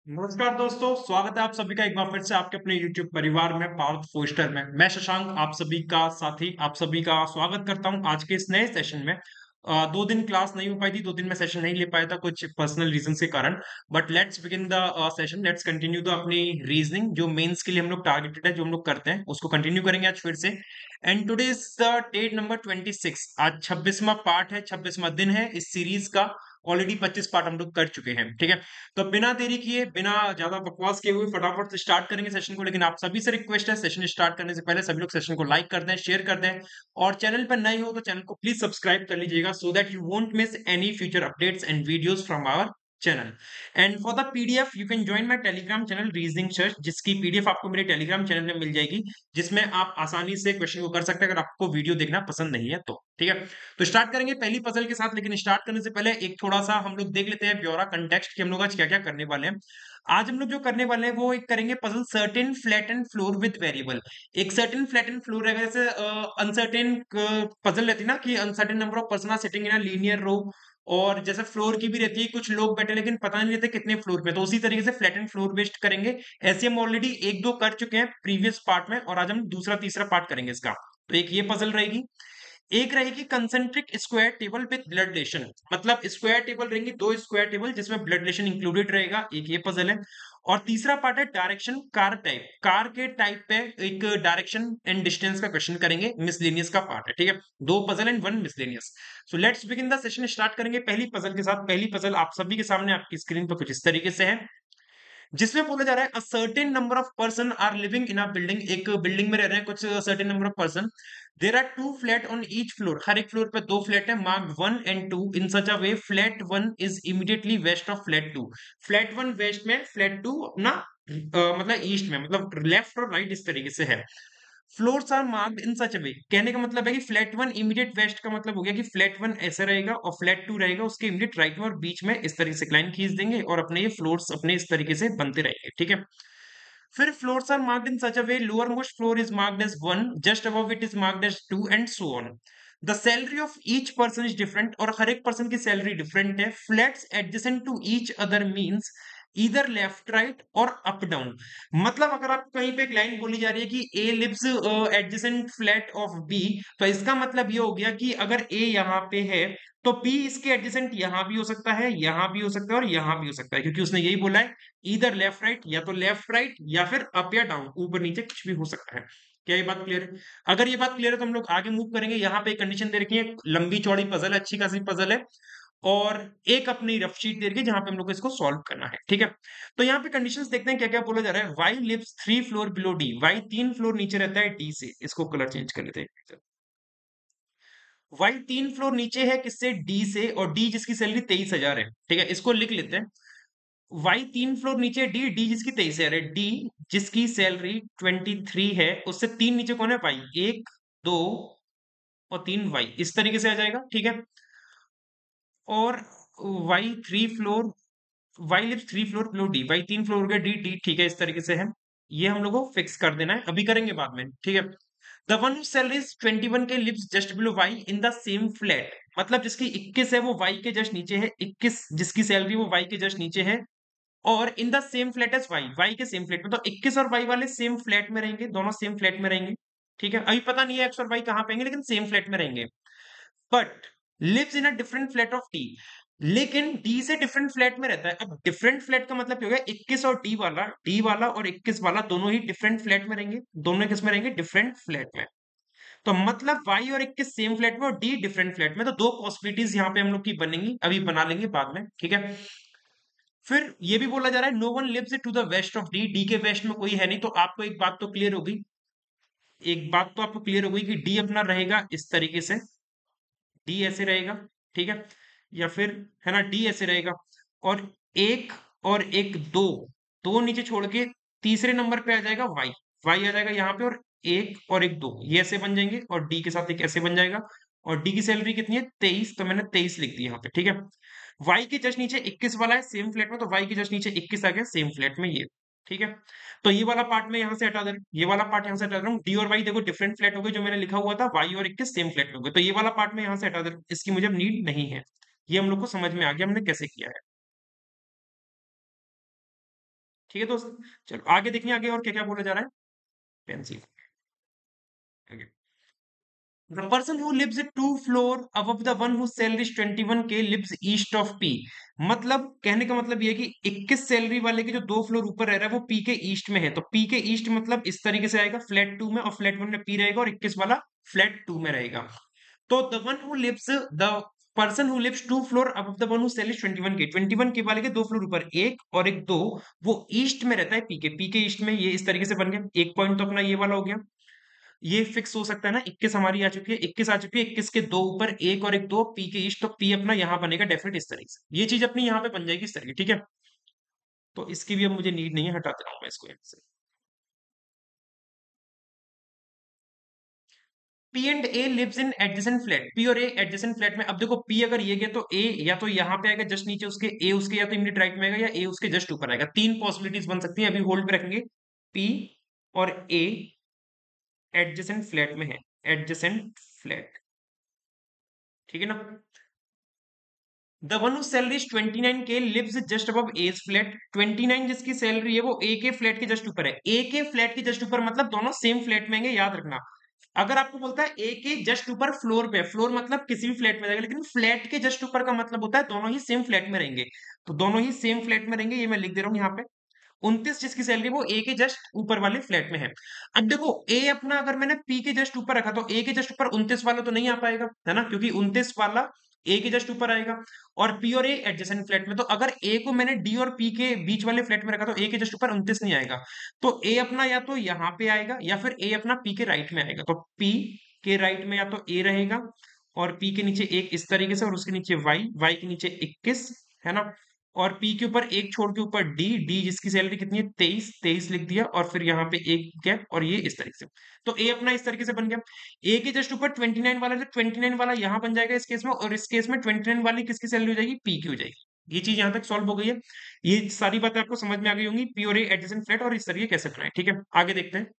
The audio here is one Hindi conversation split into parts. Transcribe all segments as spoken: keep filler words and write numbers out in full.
नमस्कार दोस्तों, स्वागत है आप सभी का एक बार फिर से आपके अपने यूट्यूब परिवार में पार्थ फोस्टर में। मैं शशांक आप सभी का साथी आप सभी का स्वागत करता हूं आज के इस नए सेशन में। अ, दो दिन क्लास नहीं हो पाई थी, दो दिन में सेशन नहीं ले पाया था कुछ पर्सनल रीजन के कारण। But let's begin the session, let's continue the अपनी रीजनिंग जो मेंस के लिए हम लोग टारगेटेड है, जो हम लोग करते हैं उसको कंटिन्यू करेंगे आज फिर से। And today is the date number twenty six, आज छब्बीसवां पार्ट है, छब्बीसवां दिन है इस सीरीज का। ऑलरेडी पच्चीस पार्ट हम लोग कर चुके हैं, ठीक है। तो बिना देरी किए, बिना ज्यादा बकवास किए हुए फटाफट से स्टार्ट करेंगे सेशन को। लेकिन आप सभी से रिक्वेस्ट है, सेशन स्टार्ट करने से पहले सभी लोग सेशन को लाइक कर दें, शेयर कर दें, और चैनल पर नए हो तो चैनल को प्लीज सब्सक्राइब कर लीजिएगा, so that you won't miss any future updates and videos from our channel. And for the PDF you can join my Telegram channel reasoning search, जिसकी पीडीएफ आपको मेरे टेलीग्राम चैनल में मिल जाएगी, जिसमें आप आसानी से क्वेश्चन को कर सकते हैं अगर आपको वीडियो देखना पसंद नहीं है तो, ठीक है। तो स्टार्ट करेंगे पहली पजल के साथ। लेकिन स्टार्ट करने से पहले एक थोड़ा सा हम लोग देख लेते हैं ब्यौरा कंटेक्स्ट कि हम लोग आज क्या क्या करने वाले हैं। आज हम लोग जो करने वाले हैं वो एक करेंगे puzzle certain flat and floor with variable. एक सर्टेन फ्लैट एंड फ्लोर रहेगा, जैसे अनसर्टेन पजल रहती है ना कि uncertain number of person are sitting in a linear row, और जैसे फ्लोर की भी रहती है, कुछ लोग बैठे लेकिन पता नहीं रहते कितने फ्लोर पे, तो उसी तरीके से फ्लैट एंड फ्लोर बेस्ड करेंगे। ऐसे हम ऑलरेडी एक दो कर चुके हैं प्रीवियस पार्ट में, और आज हम दूसरा तीसरा पार्ट करेंगे इसका। तो एक ये पजल रहेगी। एक रहेगी concentric square table with blood relation, मतलब स्क्वायर टेबल रहेंगी, दो स्क्वायर टेबल जिसमें ब्लड रिलेशन इंक्लूडेड रहेगा, एक ये पजल है। और तीसरा पार्ट है डायरेक्शन कार टाइप, कार के टाइप पे एक डायरेक्शन एंड डिस्टेंस का क्वेश्चन करेंगे, मिसलेनियस का पार्ट है, ठीक है। दो puzzle and one miscellaneous. So let's begin the session, start करेंगे पहली पजल के साथ। पहली पजल आप सभी के सामने आपकी स्क्रीन पर कुछ इस तरीके से है, जिसमें बोला जा रहा है a certain number of person are living in a building, एक बिल्डिंग में रह रहे हैं कुछ certain number of person. There are two flat on each floor, हर एक फ्लोर पे दो फ्लैट है, marked one and two in such a way flat one is immediately west of flat two. Flat one west में, फ्लैट टू अपना अ, मतलब ईस्ट में, मतलब लेफ्ट और राइट इस तरीके से है। Floors are marked in such a way, कहने का मतलब है कि फ्लैट वन इमीडिएट वेस्ट का मतलब हो गया कि फ्लैट वन ऐसे रहेगा और फ्लैट टू रहेगा उसके इमीडिएट राइट में, और बीच में इस तरीके से लाइन खींच देंगे और अपने ये फ्लोर्स अपने इस तरीके से बनते रहेंगे, ठीक है। फिर floors are marked in such a way, lower most floor is marked as one, just above it is marked as two and so on. The salary of each person is different, और हर एक पर्सन की सैलरी डिफरेंट है। Flats adjacent to each other means इधर लेफ्ट राइट और अप डाउन। मतलब अगर आप कहीं पे एक लाइन बोली जा रही है कि A lives adjacent flat of B, तो इसका मतलब ये हो गया कि अगर ए यहाँ पे है तो बी इसके एडजेसेंट यहाँ भी हो सकता है, यहाँ भी हो सकता है और यहाँ भी हो सकता है, क्योंकि उसने यही बोला है इधर लेफ्ट राइट, या तो लेफ्ट राइट या फिर अप या डाउन, ऊपर नीचे कुछ भी हो सकता है। क्या ये बात क्लियर है? अगर ये बात क्लियर है तो हम लोग आगे मूव करेंगे। यहाँ पे एक कंडीशन दे रखी है, लंबी चौड़ी पजल है, अच्छी खासी पजल है, और एक अपनी रफ शीट दे रखी है जहां पे हम लोग को इसको सॉल्व करना है, ठीक है। तो यहाँ पे कंडीशंस देखते हैं क्या क्या बोला जा रहा है। Y lives three floor below D, Y तीन फ्लोर नीचे रहता है डी से, इसको कलर चेंज कर लेते हैं। वाई तीन फ्लोर नीचे है किससे, डी से, और डी जिसकी सैलरी तेईस हजार है, ठीक है, इसको लिख लेते हैं। वाई तीन फ्लोर नीचे डी, डी जिसकी तेईस हजार है, डी जिसकी सैलरी ट्वेंटी थ्री है, उससे तीन नीचे कौन है, वाई, एक दो और तीन, वाई इस तरीके से आ जाएगा, ठीक है। और Y three floor, Y lives three floor below D, Y तीन फ्लोर का डी, डी ठीक है इस तरीके से है। ये हम लोग को फिक्स कर देना है, अभी करेंगे बाद में, ठीक है। The one salary is twenty one K lives just below Y in the same flat, मतलब जिसकी इक्कीस है वो वाई के जस्ट नीचे है, इक्कीस जिसकी सैलरी वो वाई के जस्ट नीचे है, और in the same flat as Y, Y के सेम फ्लैट में, तो इक्कीस और वाई वाले सेम फ्लैट में रहेंगे, दोनों सेम फ्लैट में रहेंगे, ठीक है। अभी पता नहीं है एक्स और वाई कहां पेंगे, लेकिन सेम फ्लैट में रहेंगे। But lives in a different flat of D, लेकिन डी से डिफरेंट फ्लैट में रहता है। अब डिफरेंट फ्लैट का मतलब क्या हो गया, इक्कीस और डी वाला, डी वाला और इक्कीस वाला दोनों ही डिफरेंट फ्लैट में रहेंगे, दोनों किस में रहेंगे, डिफरेंट फ्लैट में। तो मतलब वाई और इक्कीस सेम फ्लैट में और डी डिफरेंट फ्लैट में, तो दो पॉसिबिलिटीज यहाँ पे हम लोग की बनेंगी, अभी बना लेंगे बाद में, ठीक है। फिर ये भी बोला जा रहा है no one lives to the west of D, D के वेस्ट में कोई है नहीं, तो आपको एक बात तो क्लियर होगी, एक बात तो आपको क्लियर हो गई कि डी अपना रहेगा इस तरीके से, डी ऐसे रहेगा, ठीक है, या फिर है ना डी ऐसे रहेगा, और एक और एक दो, दो नीचे छोड़ के तीसरे नंबर पे आ जाएगा वाई, वाई आ जाएगा यहाँ पे, और एक और एक दो ये ऐसे बन जाएंगे, और डी के साथ एक ऐसे बन जाएगा, और डी की सैलरी कितनी है, तेईस, तो मैंने तेईस लिख दी यहाँ पे, ठीक है। वाई के जस्ट नीचे इक्कीस वाला है सेम फ्लैट में, तो वाई के जस्ट नीचे इक्कीस आ गया सेम फ्लैट में ये, ठीक है। तो ये वाला पार्ट मैं यहाँ से हटा दे रहा हूँ, ये वाला पार्ट यहाँ से हटा दे रहा हूँ, डी और वाई देखो डिफरेंट फ्लैट हो गए, जो मैंने लिखा हुआ था वाई और इक्कीस सेम फ्लैट में हो गए, तो ये वाला पार्ट मैं यहाँ से हटा दे रहा हूँ, इसकी मुझे नीड नहीं है। ये हम लोग को समझ में आ गया हमने कैसे किया है। ठीक है दोस्त, चलो आगे देखिए आगे और क्या क्या बोला जा रहा है। Pencil, The person who lives at two floor above the one whose salary is twenty-one k lives east of P। मतलब कहने का मतलब ये है कि इक्कीस सैलरी वाले के जो दो फ्लोर ऊपर रह रहा है वो P के ईस्ट में है, तो P के ईस्ट मतलब इस तरीके से आएगा फ्लैट टू में, और फ्लैट वन में P रहेगा और इक्कीस वाला फ्लैट टू में रहेगा। तो the one who lives the person who lives two floor above the one who salary twenty one K twenty one K वाले के दो फ्लोर ऊपर एक और एक दो, वो ईस्ट में रहता है पी के, पी के ईस्ट में, ये इस तरीके से बन गया। एक पॉइंट तो अपना ये वाला हो गया, ये फिक्स हो सकता है ना, इक्कीस हमारी आ चुकी है, इक्कीस आ चुकी है, इक्कीस के दो ऊपर एक और एक दो, पी के ईस्ट, तो पी अपना यहां बनेगा डेफिनेट इस तरीके से, ये चीज अपनी यहाँ पे बन जाएगी इस तरीके, ठीक है। तो इसकी भी अब मुझे नीड नहीं है, हटा दे रहा हूं मैं इसको यहाँ से। P and A lives in adjacent flat, P और ए एडजेसेंट फ्लैट में। अब देखो पी अगर ये गया तो ए या तो यहाँ पे आएगा जस्ट नीचे उसके, ए उसके या तो इमीडिएट राइट में आएगा, या ए उसके जस्ट ऊपर आएगा। तीन पॉसिबिलिटीज बन सकती हैं, अभी होल्ड पे रखेंगे। पी और ए एडजेसेंट फ्लैट में है, एडजेसेंट फ्लैट, ठीक है ना। The one who salary is twenty nine K lives just above H flat, twenty nine जिसकी सैलरी है वो ए के फ्लैट के जस्ट ऊपर है, ए के फ्लैट के जस्ट ऊपर मतलब दोनों सेम फ्लैट में होंगे, याद रखना। अगर आपको बोलता है ए के जस्ट ऊपर फ्लोर पे, फ्लोर मतलब किसी भी फ्लैट में जाएगा, लेकिन फ्लैट के जस्ट ऊपर का मतलब होता है दोनों ही सेम फ्लैट में रहेंगे, तो दोनों ही सेम फ्लैट में रहेंगे, ये मैं लिख दे रहा हूँ यहाँ पे। उनतीस जिसकी सैलरी वो ए के जस्ट ऊपर वाले फ्लैट में है। अब देखो ए अपना अगर मैंने पी के जस्ट ऊपर रखा तो ए के जस्ट ऊपर उनतीस वाला तो नहीं आ पाएगा, है ना, क्योंकि उनतीस वाला ए के जस्ट ऊपर आएगा, और पी और ए एडजेसेंट फ्लैट में, तो अगर ए को मैंने डी और पी के बीच वाले फ्लैट में रखा तो ए के जस्ट ऊपर उनतीस नहीं आएगा, तो ए अपना या तो यहाँ पे आएगा या फिर ए अपना पी के राइट में आएगा, तो पी के राइट में या तो ए रहेगा और पी के नीचे एक इस तरीके से, और उसके नीचे वाई, वाई के नीचे इक्कीस, है ना, और पी के ऊपर एक छोड़ के ऊपर डी, डी जिसकी सैलरी कितनी है तेईस, तेईस लिख दिया, और फिर यहाँ पे एक गैप, और ये इस तरीके से, तो ए अपना इस तरीके से बन गया। ए के जस्ट ऊपर ट्वेंटी नाइन वाला, तो ट्वेंटी नाइन वाला यहाँ बन जाएगा इस केस में, और इस केस में ट्वेंटी नाइन वाली किसकी सैलरी हो जाएगी, पी की हो जाएगी। ये चीज यहाँ तक सॉल्व हो गई है, ये सारी बातें आपको समझ में आ गई होंगी, पी और ए एडजेसेंट फ्लैट और इस तरीके कैसे बनाए, ठीक है। आगे देखते हैं।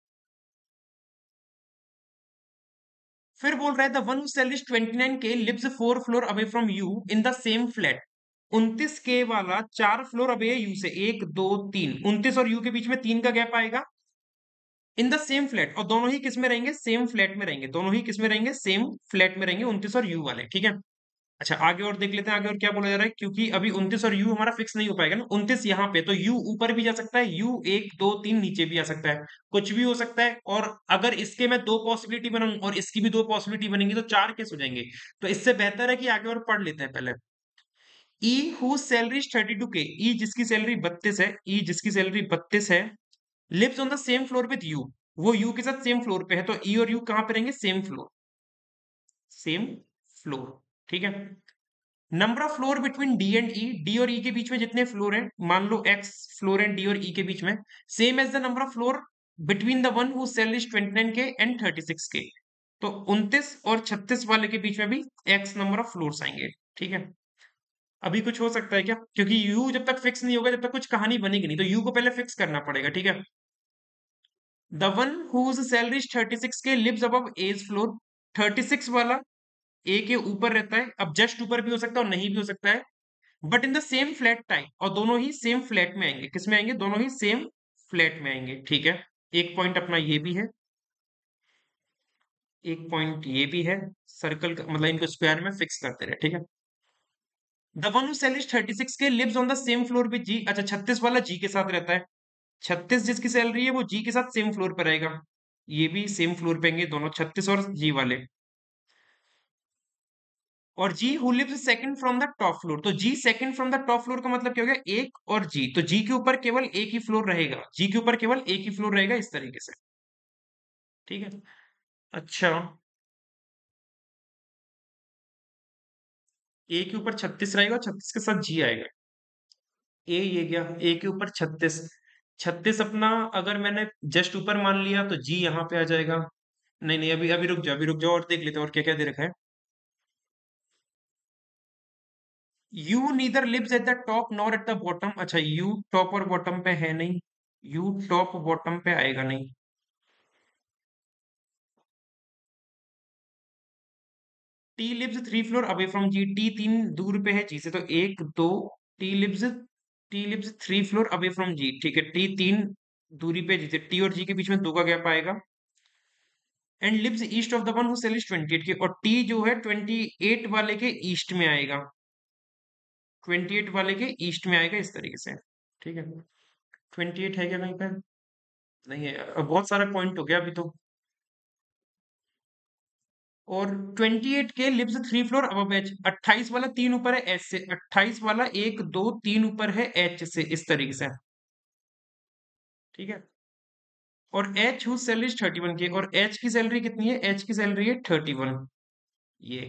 फिर बोल रहा है the one who salary twenty nine K lives four floor away from U in the same flat, उनतीस के वाला चार फ्लोर अवे यू से, एक दो तीन, उनतीस और यू के बीच में तीन का गैप आएगा, इन द सेम फ्लैट, और दोनों ही किस में रहेंगे, सेम फ्लैट में रहेंगे, दोनों ही किस में रहेंगे, सेम फ्लैट में रहेंगे, उनतीस और यू वाले, ठीक है। अच्छा आगे और देख लेते हैं, आगे और क्या बोला जा रहा है, क्योंकि अभी उनतीस और यू हमारा फिक्स नहीं हो पाएगा ना, उनतीस यहाँ पे, तो यू ऊपर भी जा सकता है, यू एक दो तीन नीचे भी आ सकता है, कुछ भी हो सकता है, और अगर इसके मैं दो पॉसिबिलिटी बनाऊं और इसकी भी दो पॉसिबिलिटी बनेंगी तो चार केस हो जाएंगे, तो इससे बेहतर है कि आगे और पढ़ लेते हैं पहले। E who salary thirty two K, E जिसकी सैलरी बत्तीस है, ई जिसकी सैलरी बत्तीस है, lives on the same floor with U, वो यू के साथ सेम फ्लोर पे है, तो ई और यू कहां पे रहेंगे, सेम फ्लोर, सेम फ्लोर, ठीक है। Number of floor between D and E, D और ई के बीच में जितने फ्लोर हैं, मान लो एक्स फ्लोर है डी और ई के बीच में, same as the number of floor between the one who sell is twenty nine K and thirty six K, तो उनतीस और छत्तीस वाले के बीच में भी एक्स नंबर ऑफ फ्लोर्स आएंगे, ठीक है। अभी कुछ हो सकता है क्या, क्योंकि यू जब तक फिक्स नहीं होगा, जब तक कुछ कहानी बनेगी नहीं, तो यू को पहले फिक्स करना पड़ेगा, ठीक है। The one whose salary is thirty six K lives above H floor, thirty six वाला ए के ऊपर रहता है, अब जस्ट ऊपर भी हो सकता है और नहीं भी हो सकता है, but in the same flat type, और दोनों ही सेम फ्लैट में आएंगे, किसमें आएंगे, दोनों ही सेम फ्लैट में आएंगे, ठीक है। एक पॉइंट अपना ये भी है, एक पॉइंट ये भी है, सर्कल मतलब इनको स्क्वायर में फिक्स करते रहे, ठीक है। The one who salary thirty six K lives on the same floor with G, अच्छा छत्तीस वाला जी के साथ रहता है, छत्तीस जिसकी सैलरी है वो जी के साथ सेम फ्लोर पर रहेगा, ये भी सेम फ्लोर पे आएंगे दोनों, छत्तीस और जी वाले, और G who lives second from the top floor, तो G second from the top floor का मतलब क्या हो गया, एक और जी, तो जी के ऊपर केवल एक ही फ्लोर रहेगा, जी के ऊपर केवल एक ही फ्लोर रहेगा इस तरीके से, ठीक है। अच्छा ए के ऊपर छत्तीस रहेगा, छत्तीस के साथ जी आएगा, ए ये गया, ए के ऊपर छत्तीस, छत्तीस अपना अगर मैंने जस्ट ऊपर मान लिया तो जी यहाँ पे आ जाएगा, नहीं नहीं अभी अभी रुक जाओ, अभी रुक जाओ और देख लेते हैं और क्या क्या दे रखा है। U neither lives at the top nor at the bottom, अच्छा यू टॉप और बॉटम पे है नहीं, यू टॉप बॉटम पे आएगा नहीं, T lives three floor away from G, T तीन दूर पे है जी से, तो एक दो, T lives T lives three floor away from G, ठीक है, टी तीन दूरी पे, जैसे टी और जी के बीच में दो का गैप आएगा। And lives east of the one who sell is twenty eight K, और टी जो है ट्वेंटी एट वाले के ईस्ट में आएगा, ट्वेंटी एट वाले के ईस्ट में आएगा इस तरीके से, ठीक है। ट्वेंटी एट है क्या कहीं पे? नहीं है, अब बहुत सारा पॉइंट हो गया अभी तो। और twenty eight K lives three floor above H, अट्ठाईस वाला तीन ऊपर है एच से, अट्ठाईस वाला एक दो तीन ऊपर है एच से, इस तरीके से, ठीक है। और H who salary thirty one K, और एच की सैलरी कितनी है? एच की सैलरी है थर्टी वन। ये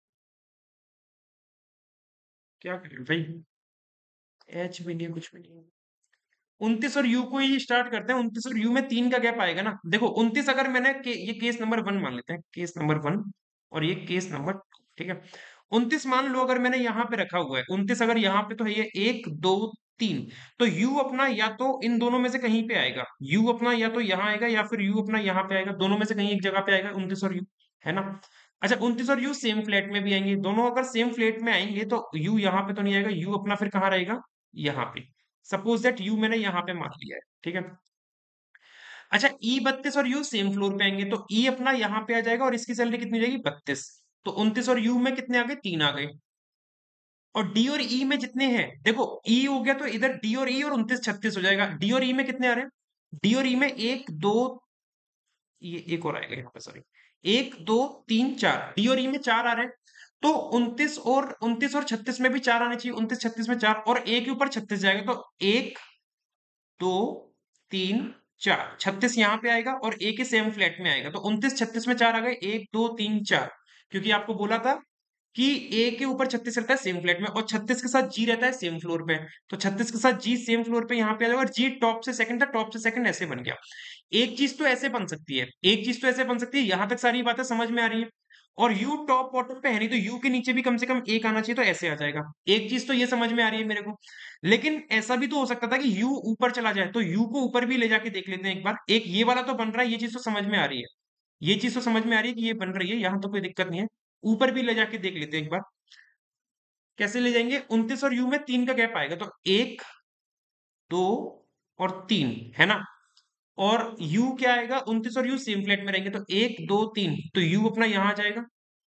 क्या करें भाई, एच भी नहीं है, कुछ भी नहीं है। उनतीस और यू को ही स्टार्ट करते हैं, उनतीस और यू में तीन का गैप आएगा ना। देखो उनतीस अगर मैंने के, ये केस नंबर वन मान लेते हैं, केस नंबर वन, और ये केस नंबर टू, ठीक है। उनतीस मान लो अगर मैंने यहाँ पे रखा हुआ है, उनतीस अगर यहाँ पे, तो है ये एक दो तीन, तो यू अपना या तो इन दोनों में से कहीं पे आएगा, यू अपना या तो यहाँ आएगा या फिर यू अपना यहाँ पे आएगा, दोनों में से कहीं एक जगह पे आएगा उनतीस और यू, है ना। अच्छा, उनतीस और यू सेम फ्लैट में भी आएंगे, दोनों अगर सेम फ्लैट में आएंगे तो यू यहाँ पे तो नहीं आएगा, यू अपना फिर कहाँ रहेगा? यहाँ पे। सपोज दैट यू मैंने यहाँ पे मान लिया है, ठीक है। अच्छा, ई बत्तीस और यू सेम फ्लोर पे आएंगे, तो ई अपना यहाँ पे आ जाएगा और इसकी सैलरी कितनी रहेगी? बत्तीस। तो उनतीस और यू में कितने आ गए? तीन आ गए। और डी और ई में जितने हैं, देखो ई हो गया तो इधर डी और ई और उनतीस छत्तीस हो जाएगा। डी और ई में कितने आ रहे हैं? डी और ई में एक दो, ये एक और आएगा यहाँ पे, सॉरी, एक दो तीन चार, डी और ई में चार आ रहे हैं। तो उनतीस और उनतीस और छत्तीस में भी चार आने चाहिए, उनतीस छत्तीस में चार, और एक के ऊपर छत्तीस जाएगा, तो एक दो तीन चार, छत्तीस यहाँ पे आएगा और एक ही सेम फ्लैट में आएगा, तो उनतीस छत्तीस में चार आ गए, एक दो तीन चार। क्योंकि आपको बोला था कि ए के ऊपर छत्तीस रहता है सेम फ्लैट में, और छत्तीस के साथ जी रहता है सेम फ्लोर पे, तो छत्तीस के साथ जी सेम फ्लोर पे यहाँ पे आ जाएगा, और जी टॉप से सेकंड था, टॉप से सेकंड ऐसे बन गया। एक चीज तो ऐसे बन सकती है, एक चीज तो ऐसे बन सकती है, यहां तक सारी बातें समझ में आ रही है। और यू टॉप बॉटम पे है नहीं, तो यू के नीचे भी कम से कम एक आना चाहिए, तो ऐसे आ जाएगा। एक चीज तो ये समझ में आ रही है मेरे को। लेकिन ऐसा भी तो हो सकता था कि यू ऊपर चला जाए, तो यू को ऊपर भी ले जाके देख लेते हैं एक बार। एक ये वाला तो बन रहा है, ये चीज तो समझ में आ रही है, ये चीज तो समझ में आ रही है कि ये बन रही है, यहां तो कोई दिक्कत नहीं है। ऊपर भी ले जाके देख लेते हैं एक बार। कैसे ले जाएंगे? उनतीस और यू में तीन का गैप आएगा, तो एक दो और तीन, है ना। और u क्या आएगा? उनतीस और u सेम फ्लैट में रहेंगे, तो एक दो तीन, तो u अपना यहां आ जाएगा,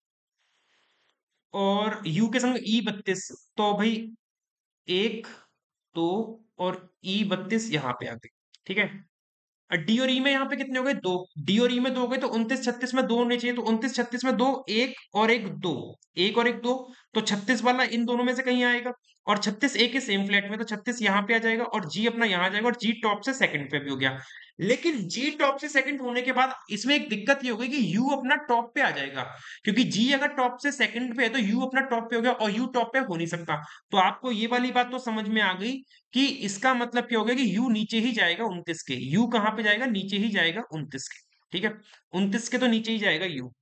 और u के संग e बत्तीस, तो भाई एक दो और e बत्तीस यहाँ पे आ गई, ठीक है। डी और ई में यहाँ पे कितने हो गए? दो। डी और ई में दो हो गए, तो उनतीस छत्तीस में दो होने चाहिए, तो उनतीस छत्तीस में दो, एक और एक दो, एक और एक दो, तो छत्तीस वाला इन दोनों में से कहीं आएगा। और छत्तीस एक ही सेम फ्लैट में, तो छत्तीस यहाँ पे आ जाएगा, और जी अपना यहाँ आ जाएगा, और जी टॉप से सेकंड पे भी हो गया। लेकिन जी टॉप से सेकंड होने के बाद इसमें एक दिक्कत ये हो गई कि यू अपना टॉप पे आ जाएगा, क्योंकि जी अगर टॉप से सेकंड पे है तो यू अपना टॉप पे हो गया, और यू टॉप पे हो नहीं सकता। तो आपको ये वाली बात तो समझ में आ गई कि इसका मतलब क्या हो गया कि यू नीचे ही जाएगा उनतीस के, यू कहां पे जाएगा? नीचे ही जाएगा उनतीस के, ठीक है। उनतीस के तो नीचे ही जाएगा यू,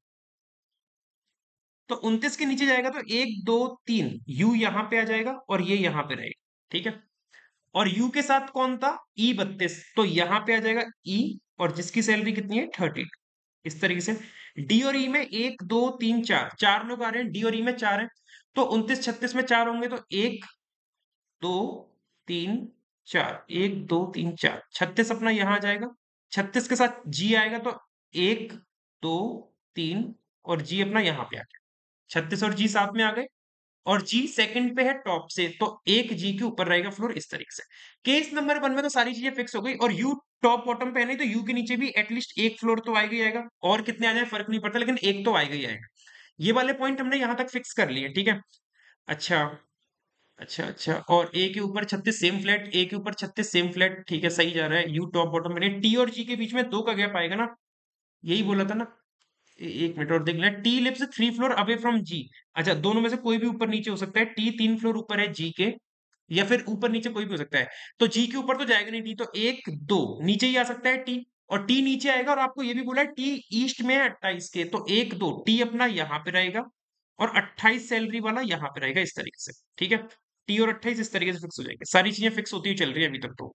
तो उनतीस के नीचे जाएगा, तो एक दो तीन, यू यहां पे आ जाएगा और ये यहां पे रहेगा, ठीक है। और यू के साथ कौन था? ई बत्तीस, तो यहां पे आ जाएगा ई, और जिसकी सैलरी कितनी है? थर्टी। इस तरीके से डी और ई में एक दो तीन चार, चार लोग आ रहे हैं, डी और ई में चार है, तो उनतीस छत्तीस में चार होंगे, तो एक दो तीन चार, एक दो तीन चार, छत्तीस अपना यहां आ जाएगा, छत्तीस के साथ जी आएगा, तो एक दो तीन, और जी अपना यहाँ पे आ गया, छत्तीस और जी साथ में आ गए, और जी सेकंड पे है टॉप से, तो एक जी के ऊपर रहेगा फ्लोर, इस तरीके से। केस नंबर वन में तो सारी चीजें फिक्स हो गई, और यू टॉप बॉटम पे है नहीं, तो यू के नीचे भी एटलीस्ट एक फ्लोर तो आएगा ही आएगा, और कितने आ जाए फर्क नहीं पड़ता, लेकिन एक तो आएगा ही आएगा। ये वाले पॉइंट हमने यहां तक फिक्स कर लिए, ठीक है। अच्छा, अच्छा अच्छा, और ए के ऊपर छत्तीस सेम फ्लैट, ए के ऊपर छत्तीस सेम फ्लैट, ठीक है, सही जा रहा है। यू टॉप बॉटम में, टी और जी के बीच में दो का गैप आएगा ना, यही बोला था ना। ए- एक मिनट और देख लें, T lives three floor away from G. अच्छा, दोनों में से कोई भी ऊपर नीचे हो सकता है, टी तीन फ्लोर ऊपर है जी के, या फिर ऊपर नीचे कोई भी हो सकता है, तो जी के ऊपर तो जाएगा नहीं टी, तो एक दो नीचे ही आ सकता है टी, और टी नीचे आएगा, और आपको ये भी बोला है टी ईस्ट में है अट्ठाईस के, तो एक दो टी अपना यहाँ पे रहेगा, और अट्ठाईस सैलरी वाला यहाँ पे रहेगा, इस तरीके से, ठीक है। टी और अट्ठाईस इस तरीके से फिक्स हो जाएंगे, सारी चीजें फिक्स होती हुई चल रही है अभी तक तो।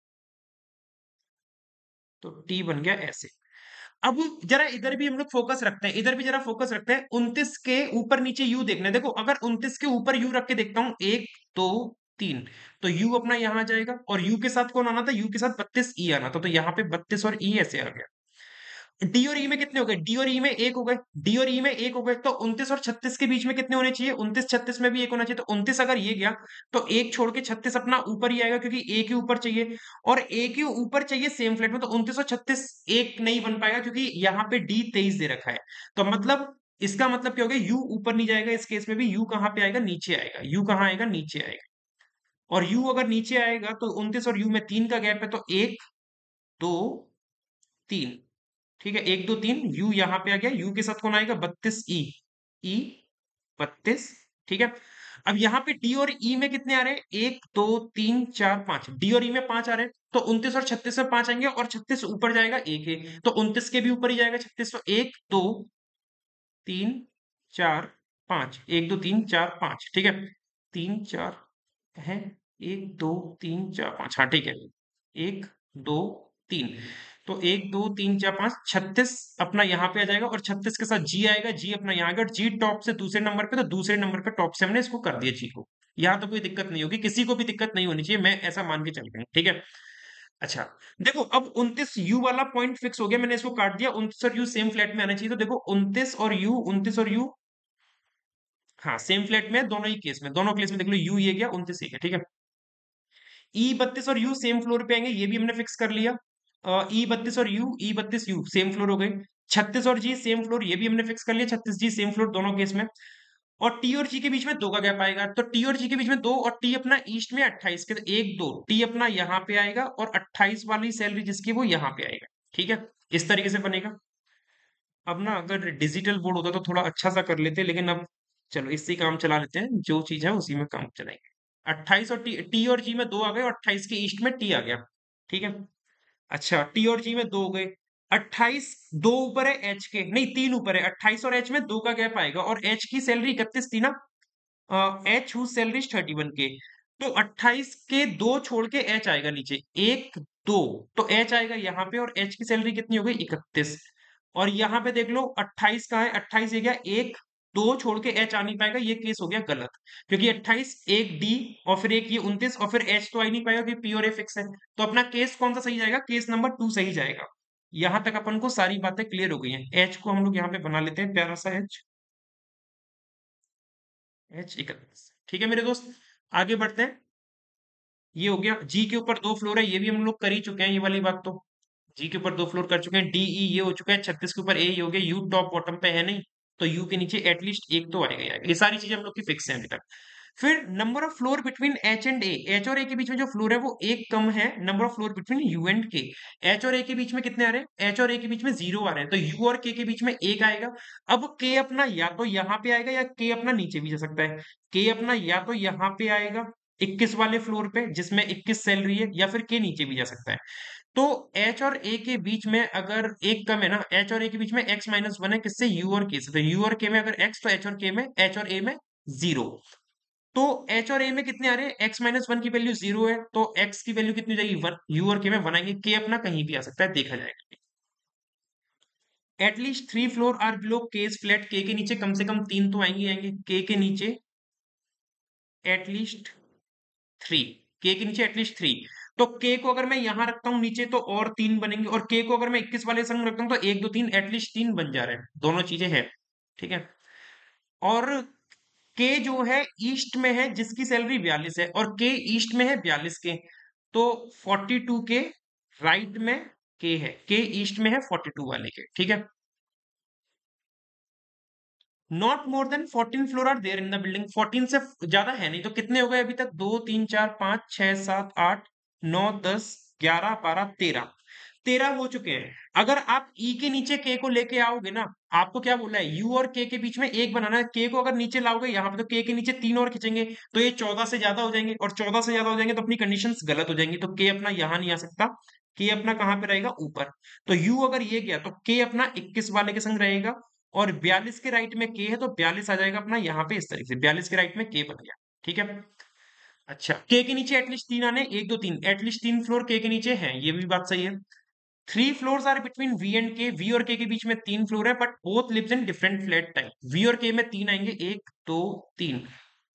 तो टी बन गया ऐसे। अब जरा इधर भी हम लोग फोकस रखते हैं, इधर भी जरा फोकस रखते हैं, उनतीस के ऊपर नीचे यू देखना है। देखो अगर उनतीस के ऊपर यू रख के देखता हूं, एक दो तीन। तो यू अपना यहाँ आ जाएगा और यू के साथ कौन आना था? यू के साथ बत्तीस ई आना था, तो यहाँ पे बत्तीस और ई ऐसे आ गया। डी और ई में कितने हो गए? डी और ई में एक हो गए, डी और ई में एक हो गए, तो उनतीस और छत्तीस के बीच में कितने होने चाहिए? उनतीस छत्तीस में भी एक होना चाहिए, तो उनतीस अगर ये गया तो एक छोड़ के छत्तीस अपना ऊपर ही आएगा, क्योंकि एक ही ऊपर चाहिए और एक ही ऊपर चाहिए सेम फ्लैट में, तो उनतीस और छत्तीस एक नहीं बन पाएगा क्योंकि यहाँ पे डी तेईस दे रखा है। तो मतलब इसका मतलब क्या हो गया? यू ऊपर नहीं जाएगा, इस केस में भी यू कहाँ पे आएगा? नीचे आएगा। यू कहाँ आएगा? नीचे आएगा। और यू अगर नीचे आएगा तो उनतीस और यू में तीन का गैप है, तो एक दो तीन। ठीक है, एक दो तीन, यू यहाँ पे आ गया, यू के साथ कौन आएगा? बत्तीस ई, ई बत्तीस। ठीक है, अब यहाँ पे डी और ई में कितने आ रहे हैं? एक दो तीन चार पांच, डी और ई में पांच आ रहे हैं, तो उनतीस और छत्तीस में पांच आएंगे और छत्तीस ऊपर जाएगा एक है, तो उनतीस के भी ऊपर ही जाएगा छत्तीस, तो एक दो तीन चार पांच, एक दो तीन चार पांच। ठीक है, तीन चार है, एक दो तीन चार पांच, हाँ ठीक है, एक दो तीन, तो एक दो तीन चार पांच, छत्तीस अपना यहाँ पे आ जाएगा और छत्तीस के साथ जी आएगा, जी अपना यहाँ आएगा, और जी टॉप से दूसरे नंबर पे, तो दूसरे नंबर पे टॉप से हमने इसको कर दिया जी को। यहाँ तो कोई दिक्कत नहीं होगी, किसी को भी दिक्कत नहीं होनी चाहिए, मैं ऐसा मान के चल रहा हूँ। ठीक है, अच्छा देखो, अब उनतीस यू वाला पॉइंट फिक्स हो गया, मैंने इसको काट दिया, उनतीस और यू सेम फ्लैट में आना चाहिए, तो देखो उनतीस और यू, उनतीस और यू, हाँ सेम फ्लैट में है, दोनों ही केस में, दोनों केस में देख लो, यू ये गया, उनतीस ये गया। ठीक है, ई बत्तीस और यू सेम फ्लोर पे आएंगे, ये भी हमने फिक्स कर लिया। ई बत्तीस और यू, ई बत्तीस यू सेम फ्लोर हो गए। छत्तीस और जी सेम फ्लोर, ये भी हमने फिक्स कर लिया, छत्तीस जी सेम फ्लोर दोनों केस में। और टी और जी के बीच में दो का गैप आएगा, तो टी और जी के बीच में दो, और टी अपना ईस्ट में अट्ठाईस के, तो एक दो, टी अपना यहाँ पे आएगा और अट्ठाईस वाली सैलरी जिसकी वो यहाँ पे आएगा। ठीक है, इस तरीके से बनेगा। अब ना अगर डिजिटल बोर्ड होता तो थोड़ा अच्छा सा कर लेते, लेकिन अब चलो इससे ही काम चला लेते हैं, जो चीज है उसी में काम चलाएंगे। अट्ठाईस और टी, टी और जी में दो आ गए और अट्ठाईस के ईस्ट में टी आ गया। ठीक है, अच्छा टी और जी में दो हो गए, अट्ठाईस दो ऊपर है एच के, नहीं तीन ऊपर है, अट्ठाईस और एच में दो का गैप आएगा, और एच की सैलरी इकतीस थी ना, H who salary thirty one K, तो अट्ठाईस के दो छोड़ के एच आएगा नीचे, एक दो, तो एच आएगा यहाँ पे, और एच की सैलरी कितनी हो गई? इकतीस। और यहाँ पे देख लो अट्ठाईस कहाँ है? अट्ठाईस ये गया, एक दो छोड़ के एच आ नहीं पाएगा, ये केस हो गया गलत, क्योंकि अट्ठाईस एक डी और फिर एक ये उनतीस और फिर एच तो आ ही नहीं पाएगा क्योंकि पी और ए फिक्स है, तो अपना केस कौन सा सही जाएगा? केस नंबर टू सही जाएगा। यहां तक अपन को सारी बातें क्लियर हो गई हैं। एच को हम लोग यहाँ पे बना लेते हैं प्यारा सा एच, एच इकतीस। ठीक है मेरे दोस्त, आगे बढ़ते हैं। ये हो गया, जी के ऊपर दो फ्लोर है, ये भी हम लोग कर ही चुके हैं, ये वाली बात तो जी के ऊपर दो फ्लोर कर चुके हैं। डी ई ये हो चुका है, छत्तीस के ऊपर ए ये हो गया, यू टॉप बॉटम पे है नहीं, तो यू के नीचे एटलीस्ट एक तो आएगा ही आएगा। ये सारी चीजें हम लोग की फिक्स है अभी तक। फिर number of floor between H and A, H और ए के बीच में जो फ्लोर है वो एक कम है, number of floor between U and K. H और ए के बीच में कितने आ रहे हैं? एच और ए के बीच में जीरो आ रहे हैं, तो यू और के के बीच में एक आएगा। अब के अपना या तो यहाँ पे आएगा या के अपना नीचे भी जा सकता है। के अपना या तो यहाँ पे आएगा इक्कीस वाले फ्लोर पे जिसमें इक्कीस सैलरी है, या फिर के नीचे भी जा सकता है। तो एच और ए के बीच में अगर एक कम है ना, एच और ए के बीच में एक्स माइनस वन है, किससे? यू और के से। तो यू और के में अगर एक्स, तो एच और के में, एच और ए में जीरो। तो एच और ए में कितने आ रहे हैं? एक्स माइनस वन की वैल्यू जीरो है, तो एक्स की वैल्यू कितनी हो जाएगी? वन। यू और के में वन आएंगे, के अपना कहीं भी आ सकता है, देखा जाएगा। At least three floor are below K's flat, K के नीचे कम से कम तीन तो आएंगे आएंगे, के के नीचे एटलीस्ट थ्री, के के नीचे एटलीस्ट थ्री। तो के को अगर मैं यहां रखता हूं नीचे तो और तीन बनेंगे, और के को अगर मैं इक्कीस वाले संग रखता हूं तो एक दो तीन एटलीस्ट तीन बन जा रहे हैं, दोनों चीजें हैं। ठीक है, और के जो है ईस्ट में है जिसकी सैलरी बयालीस है, और के ईस्ट में है बयालीस के, तो फोर्टी टू के राइट में के है, के ईस्ट में है फोर्टी टू वाले के। ठीक है, not more than fourteen floor are there in the building, fourteen से ज्यादा है नहीं, तो कितने हो गए अभी तक? दो तीन चार पांच छह सात आठ नौ दस ग्यारह बारह तेरह, तेरह हो चुके हैं। अगर आप ई के नीचे के को लेके आओगे ना, आपको क्या बोला है? यू और के के बीच में एक बनाना है, के को अगर नीचे लाओगे यहाँ पे, तो के के नीचे तीन और खींचेंगे, तो ये चौदह से ज्यादा हो जाएंगे, और चौदह से ज्यादा हो जाएंगे तो अपनी कंडीशंस गलत हो जाएंगी, तो के अपना यहाँ नहीं आ सकता, के अपना कहाँ पे रहेगा? ऊपर। तो यू अगर ये गया तो के अपना इक्कीस वाले के संग रहेगा, और बयालीस के राइट में के है, तो बयालीस आ जाएगा अपना यहाँ पे, इस तरीके से बयालीस के राइट में के बन गया। ठीक है, अच्छा के के नीचे एटलीस्ट तीन आने, एक दो तीन, एटलीस्ट तीन फ्लोर के के नीचे हैं, ये भी बात सही है। Three floors are between V and K, V और के के बीच में तीन फ्लोर है, but both lives in different flat type. V और के में तीन आएंगे, एक दो तीन,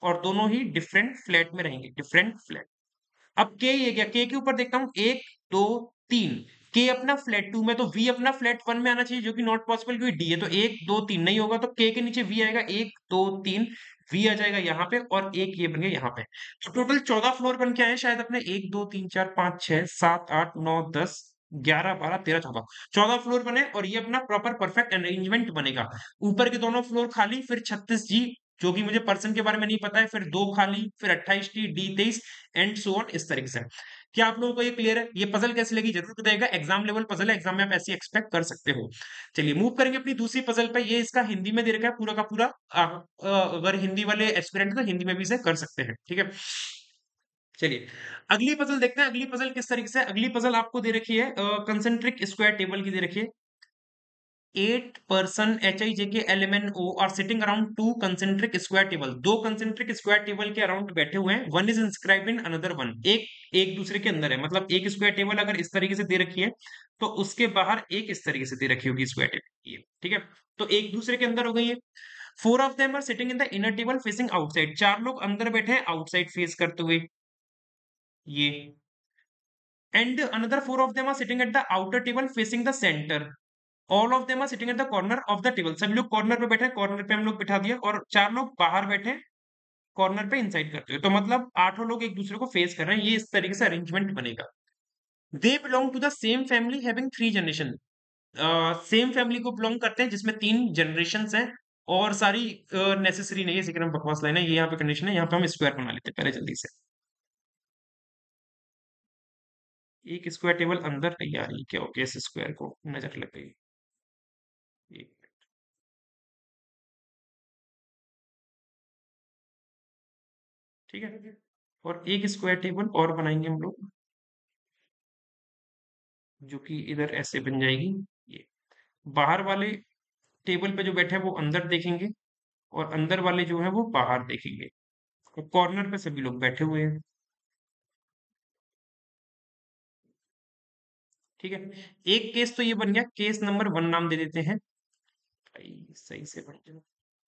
और दोनों ही डिफरेंट फ्लैट में रहेंगे, डिफरेंट फ्लैट। अब के ये गया, के के ऊपर देखता हूँ एक, दो, तीन। के अपना फ्लैट टू में, तो वी अपना फ्लैट वन में आना चाहिए, जो कि नॉट पॉसिबल क्योंकि डी है, तो एक, दो, तीन नहीं होगा, तो के के नीचे वी आएगा, एक, दो, तीन, वी आ जाएगा यहाँ पे और एक ये बन गया यहाँ पे। तो टोटल चौदह फ्लोर बन के आए शायद अपने, एक, दो, तीन, चार, पाँच, छह, सात, आठ, नौ, दस, ग्यारह, बारह, तेरह, चौदह। चौदह फ्लोर बने और ये अपना प्रॉपर परफेक्ट अरेंजमेंट बनेगा। ऊपर के दोनों फ्लोर खाली, फिर छत्तीस जी, जो कि मुझे पर्सन के बारे में नहीं पता है, फिर दो खाली, फिर अट्ठाईस टी, डी तेईस, एंड सो ऑन, इस तरीके से। क्या आप लोगों को ये क्लियर है? ये पजल कैसी लगी जरूर बताइएगा, एग्जाम लेवल पजल है, एग्जाम में आप ऐसी एक्सपेक्ट कर सकते हो। चलिए मूव करेंगे अपनी दूसरी पजल पे। ये इसका हिंदी में दे रखा है पूरा का पूरा। आ, आ, अगर हिंदी वाले एस्पिरेंट तो हिंदी में भी इसे कर सकते हैं, ठीक है। चलिए अगली पजल देखते हैं। अगली पजल किस तरीके से है? अगली पजल आपको दे रखी है कंसेंट्रिक स्क्वायर टेबल की दे रखी है। Eight person H I J K L M N O are sitting around two concentric square table. दो कंसेंट्रिक स्क्वायर टेबल के अराउंड बैठे हुए हैं। One is inscribed in another one. एक एक दूसरे के अंदर है, मतलब एक स्क्वायर टेबल अगर इस तरीके से दे रखी है तो उसके बाहर एक इस तरीके से दे रखी होगी स्क्वायर टेबल, ये ठीक है। तो एक दूसरे के अंदर हो गई है। Four of them are sitting in the inner table facing outside. चार लोग अंदर बैठे हैं आउटसाइड फेस करते हुए, ये। And another four of them are sitting at the outer table facing the centre. All of them are sitting at the corner of the table. सभी लोग कॉर्नर पे बैठे हैं, कॉर्नर पे हम लोग बिठा दिया, और चार लोग बाहर बैठे हैं कॉर्नर पे इनसाइड करते हुए। तो मतलब आठों लोग एक दूसरे को फेस कर रहे हैं, ये इस तरीके से अरेंजमेंट बनेगा। They belong to the same family having three generation. Same family को बिलोंग करते हैं जिसमें तीन जनरेशन हैं, और सारी नेसेसरी नहीं है, इसी क्रम बकवास लाइन है ये। यहाँ पे कंडीशन है, यहाँ पे हम स्क्वायर बना लेते हैं पहले जल्दी से। एक स्क्वायर टेबल अंदर नहीं आ रही, क्या हो गया? इस स्क्वायर को नजर लग गई। एक, ठीक है। और एक स्क्वायर टेबल और बनाएंगे हम लोग, जो कि इधर ऐसे बन जाएगी। ये बाहर वाले टेबल पे जो बैठे हैं वो अंदर देखेंगे, और अंदर वाले जो है वो बाहर देखेंगे। तो कॉर्नर पे सभी लोग बैठे हुए हैं, ठीक है। एक केस तो ये बन गया, केस नंबर वन नाम दे देते हैं भाई, सही से बन जाए।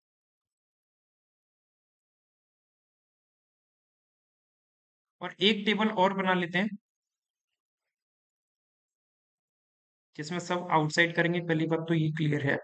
और एक टेबल और बना लेते हैं जिसमें सब आउटसाइड करेंगे, पहली बात तो ये क्लियर है।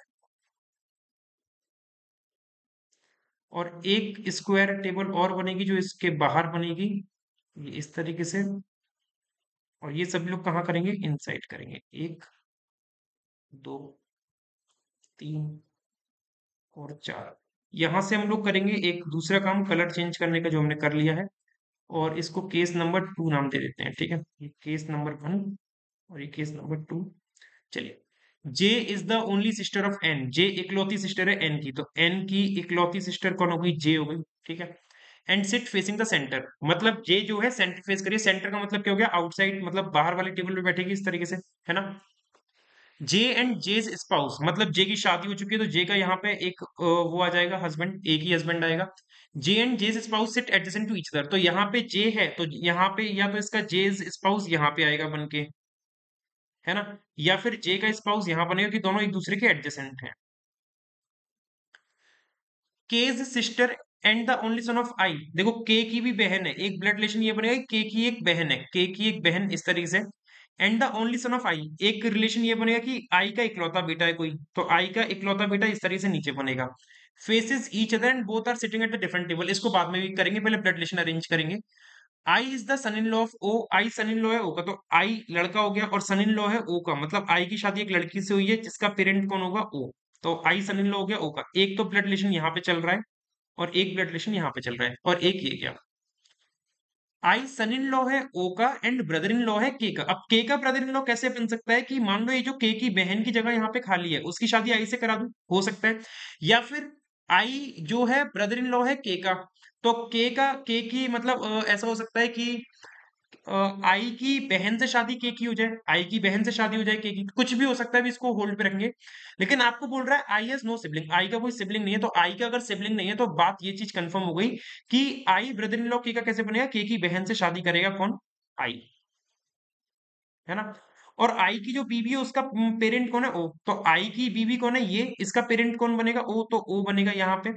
और एक स्क्वायर टेबल और बनेगी जो इसके बाहर बनेगी, ये इस तरीके से। और ये सभी लोग कहाँ करेंगे? इनसाइड करेंगे। एक, दो, तीन और चार। यहां से हम लोग करेंगे एक दूसरा काम, कलर चेंज करने का, जो हमने कर लिया है। और इसको केस नंबर टू नाम दे देते हैं, ठीक है। ये केस नंबर वन और ये केस नंबर टू। चलिए, J is the only sister of N. J इकलौती सिस्टर है एन की, तो एन की इकलौती सिस्टर कौन हो गई? जे हो गई, ठीक है। And sit facing the centre, मतलब जे जो है सेंटर फेस करिए। सेंटर का मतलब क्या हो गया? आउटसाइड, मतलब बाहर वाले टेबल पे बैठेगी इस तरीके से, है ना। जे एंड जेज स्पाउस, मतलब जे की शादी हो चुकी है तो जे का यहाँ पे एक अ, वो आ जाएगा, हस्बैंड, एक ही हस्बैंड आएगा। J and J's spouse sit adjacent to each other, तो यहाँ पे जे है तो यहाँ पे या तो इसका जेज स्पाउस यहाँ पे आएगा बन के, है ना, या फिर जे का स्पाउस यहाँ बनेगा, कि दोनों एक दूसरे के एडजेसेंट हैं। K's sister and the only son of I. देखो के की भी बहन है, एक ब्लड रिलेशन ये बनेगा, के की एक बहन है, के की एक बहन इस तरीके से। And the only son of I, एक रिलेशन ये बनेगा कि आई का इकलौता बेटा है कोई, तो आई का इकलौता बेटा इस तरीके से नीचे बनेगा। Faces each other and both are sitting at the different table. इसको बाद में भी करेंगे, पहले ब्लड रिलेशन अरेंज करेंगे। I is the son in law of O. I son in law है ओ का, तो आई लड़का हो गया, और सन इन लॉ है ओ का, मतलब आई की शादी एक लड़की से हुई है जिसका पेरेंट कौन होगा? ओ। तो आई सन इन लॉ हो गया ओ का। एक तो ब्लड रिलेशन यहाँ पे चल रहा है, और एक ब्लड रिलेशन यहाँ पे चल रहा है, और एक ये क्या, आई सन इन लॉ है ओ का एंड ब्रदर इन लॉ है के का। अब के का ब्रदर इन लॉ कैसे बन सकता है? कि मान लो ये जो के की बहन की जगह यहाँ पे खाली है, उसकी शादी आई से करा दूं, हो सकता है। या फिर आई जो है ब्रदर इन लॉ है के का, तो के का के की मतलब अ, ऐसा हो सकता है कि अ, आई की बहन से शादी के की हो जाए, आई की बहन से शादी हो जाए के की, कुछ भी हो सकता है, अभी इसको होल्ड पे रखेंगे। लेकिन आपको बोल रहा है I has no sibling, I का कोई सिबलिंग नहीं है, तो आई का अगर सिबलिंग नहीं है तो बात ये चीज कंफर्म हो गई कि आई ब्रदर इन लॉ के का कैसे बनेगा? के की बहन से शादी करेगा कौन? आई, है ना। और आई की जो बीवी है उसका पेरेंट कौन है? ओ। तो आई की बीवी कौन है? ये। इसका पेरेंट कौन बनेगा? ओ, तो ओ बनेगा यहाँ पे।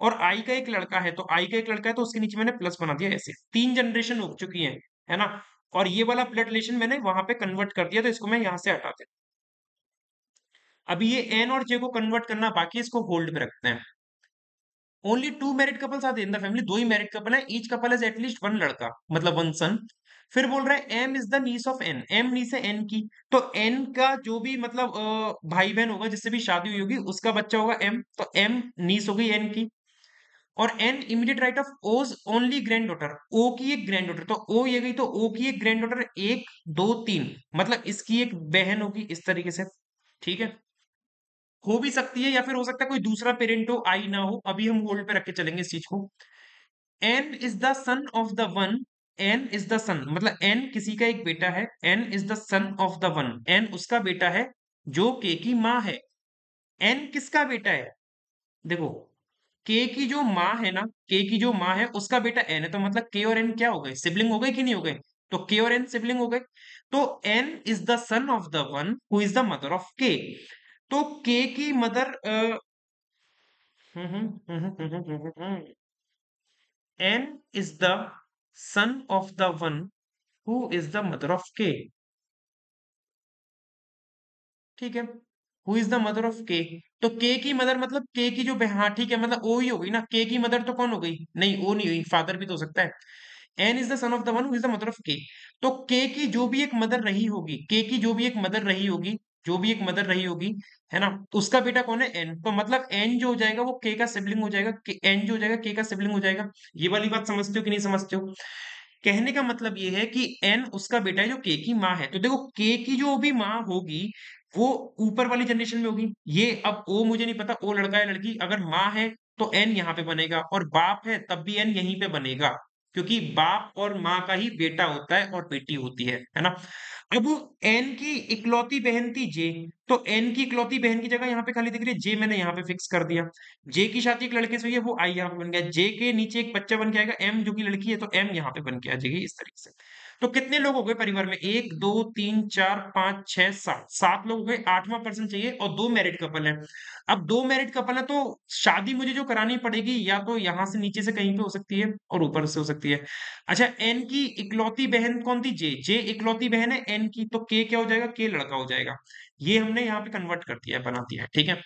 और आई का एक लड़का है, तो आई का एक लड़का है तो उसके नीचे मैंने प्लस बना दिया ऐसे। तीन जनरेशन हो चुकी है है ना। और ये वाला ब्लड रिलेशन मैंने वहां पे कन्वर्ट कर दिया, तो इसको मैं यहां से हटा देता हूं। अभी ये एन और जे को कन्वर्ट करना बाकी है, इसको होल्ड पे रखते हैं। Only two married couples are in the family, दो ही मैरिड कपल है, each couple has at least one लड़का, मतलब वन सन। फिर बोल रहा है M is the niece of N, M niece है एन की, तो एन का जो भी मतलब अ, भाई बहन होगा जिससे भी शादी हुई होगी उसका बच्चा होगा एम, तो एम नीस हो गई एन की। और N immediate right of O's only granddaughter, O की एक ग्रैंड डॉटर, तो ओ ये गई, तो ओ की एक ग्रैंड डॉटर, एक दो तीन, मतलब इसकी एक बहन होगी इस तरीके से। ठीक है, हो भी सकती है या फिर हो सकता है कोई दूसरा पेरेंट हो, आई ना हो, अभी हम होल्ड पे रख के चलेंगे इस चीज को। N is the son of the one, N is the son मतलब एन किसी का एक बेटा है, N is the son of the one, N उसका बेटा है जो के की माँ है। एन किसका बेटा है, देखो के की जो माँ है ना, के की जो माँ है उसका बेटा एन है, तो मतलब के और एन क्या हो गए, सिबलिंग हो गए कि नहीं हो गए, तो के और एन सिबलिंग हो गए। तो N is the son of the one who is the mother of K, तो के की mother N is the son of the one who is the mother of K. ठीक है, who is the mother of K, तो के की मदर मतलब के की जो बहन, हाँ ठीक है, मतलब ओ ही हो गई ना, के की मदर तो कौन हो गई, नहीं ओ नहीं हुई, फादर भी तो हो सकता है। N is the son of the one who is the mother of K, तो के की जो भी एक मदर रही होगी, के की जो भी एक मदर रही होगी, जो भी एक मदर रही होगी, है ना, उसका बेटा कौन है एन, तो मतलब एन जो हो जाएगा वो के का सिबलिंग हो जाएगा, एन जो हो जाएगा के का सिबलिंग हो जाएगा। ये वाली बात समझते हो कि नहीं समझते हो। कहने का मतलब ये है कि एन उसका बेटा है जो के की माँ है, तो देखो के की जो भी माँ होगी वो ऊपर वाली जनरेशन में होगी। ये अब ओ मुझे नहीं पता ओ लड़का है लड़की, अगर माँ है तो एन यहाँ पे बनेगा, और बाप है तब भी एन यहीं पे बनेगा, क्योंकि बाप और माँ का ही बेटा होता है और बेटी होती है है ना। अब एन की इकलौती बहन थी जे, तो एन की इकलौती बहन की जगह यहाँ पे खाली दिख रही है जे, मैंने यहाँ पे फिक्स कर दिया। जे की शादी एक लड़के से हुई है, वो आई यहाँ पे बन गया, जे के नीचे एक बच्चा बन के आएगा एम जो की लड़की है, तो एम यहाँ पे बन के आ जाएगी इस तरीके से। तो कितने लोग हो गए परिवार में, एक दो तीन चार पांच छह सात, सात लोग हो गए, आठवां पर्सन चाहिए, और दो मैरिड कपल है। अब दो मैरिड कपल है तो शादी मुझे जो करानी पड़ेगी या तो यहाँ से नीचे से कहीं पे हो सकती है और ऊपर से हो सकती है। अच्छा, एन की इकलौती बहन कौन थी, जे, जे इकलौती बहन है एन की, तो के क्या हो जाएगा, के लड़का हो जाएगा। ये हमने यहाँ पे कन्वर्ट कर दिया है, बना दिया है, ठीक है।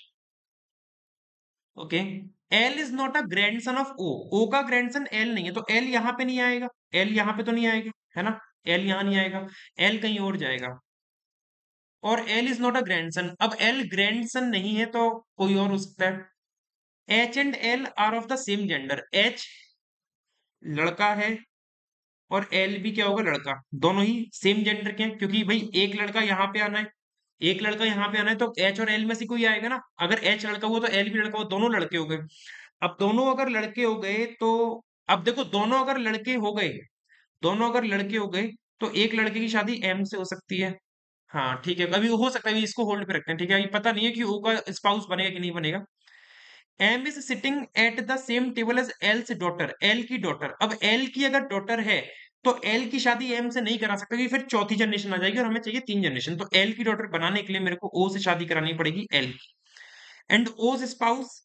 Okay, L is not a grandson of O, O का ग्रैंडसन एल नहीं है, तो एल यहाँ पे नहीं आएगा, एल यहाँ पे तो नहीं आएगा, है ना, एल यहाँ नहीं आएगा, एल कहीं और जाएगा। और L is not a grandson, अब एल ग्रैंडसन नहीं है तो कोई और हो सकता है। H and L are of the same gender, H लड़का है और एल भी क्या होगा, लड़का, दोनों ही सेम जेंडर के हैं, क्योंकि भाई एक लड़का यहाँ पे आना है, एक लड़का यहाँ पे आना है, तो एच और एल में से कोई आएगा ना, अगर एच लड़का हुआ तो एल भी लड़का हुआ, दोनों लड़के हो गए। अब दोनों अगर लड़के हो गए तो अब देखो दोनों अगर लड़के हो गए, दोनों अगर लड़के हो गए तो एक लड़के की शादी एम से हो सकती है। हाँ ठीक है, अभी हो सकता है, अभी इसको होल्ड पे रखते हैं, ठीक है, अभी पता नहीं है कि ओ का स्पाउस बनेगा कि नहीं बनेगा। M is sitting at the same table as L से डॉटर, एल की डॉटर, अब एल की अगर डॉटर है तो एल की शादी एम से नहीं करा सकता, क्योंकि फिर चौथी जनरेशन आ जाएगी और हमें चाहिए तीन जनरेशन, तो एल की डॉटर बनाने के लिए मेरे को ओ से शादी करानी पड़ेगी एल की। एंड ओज स्पाउस,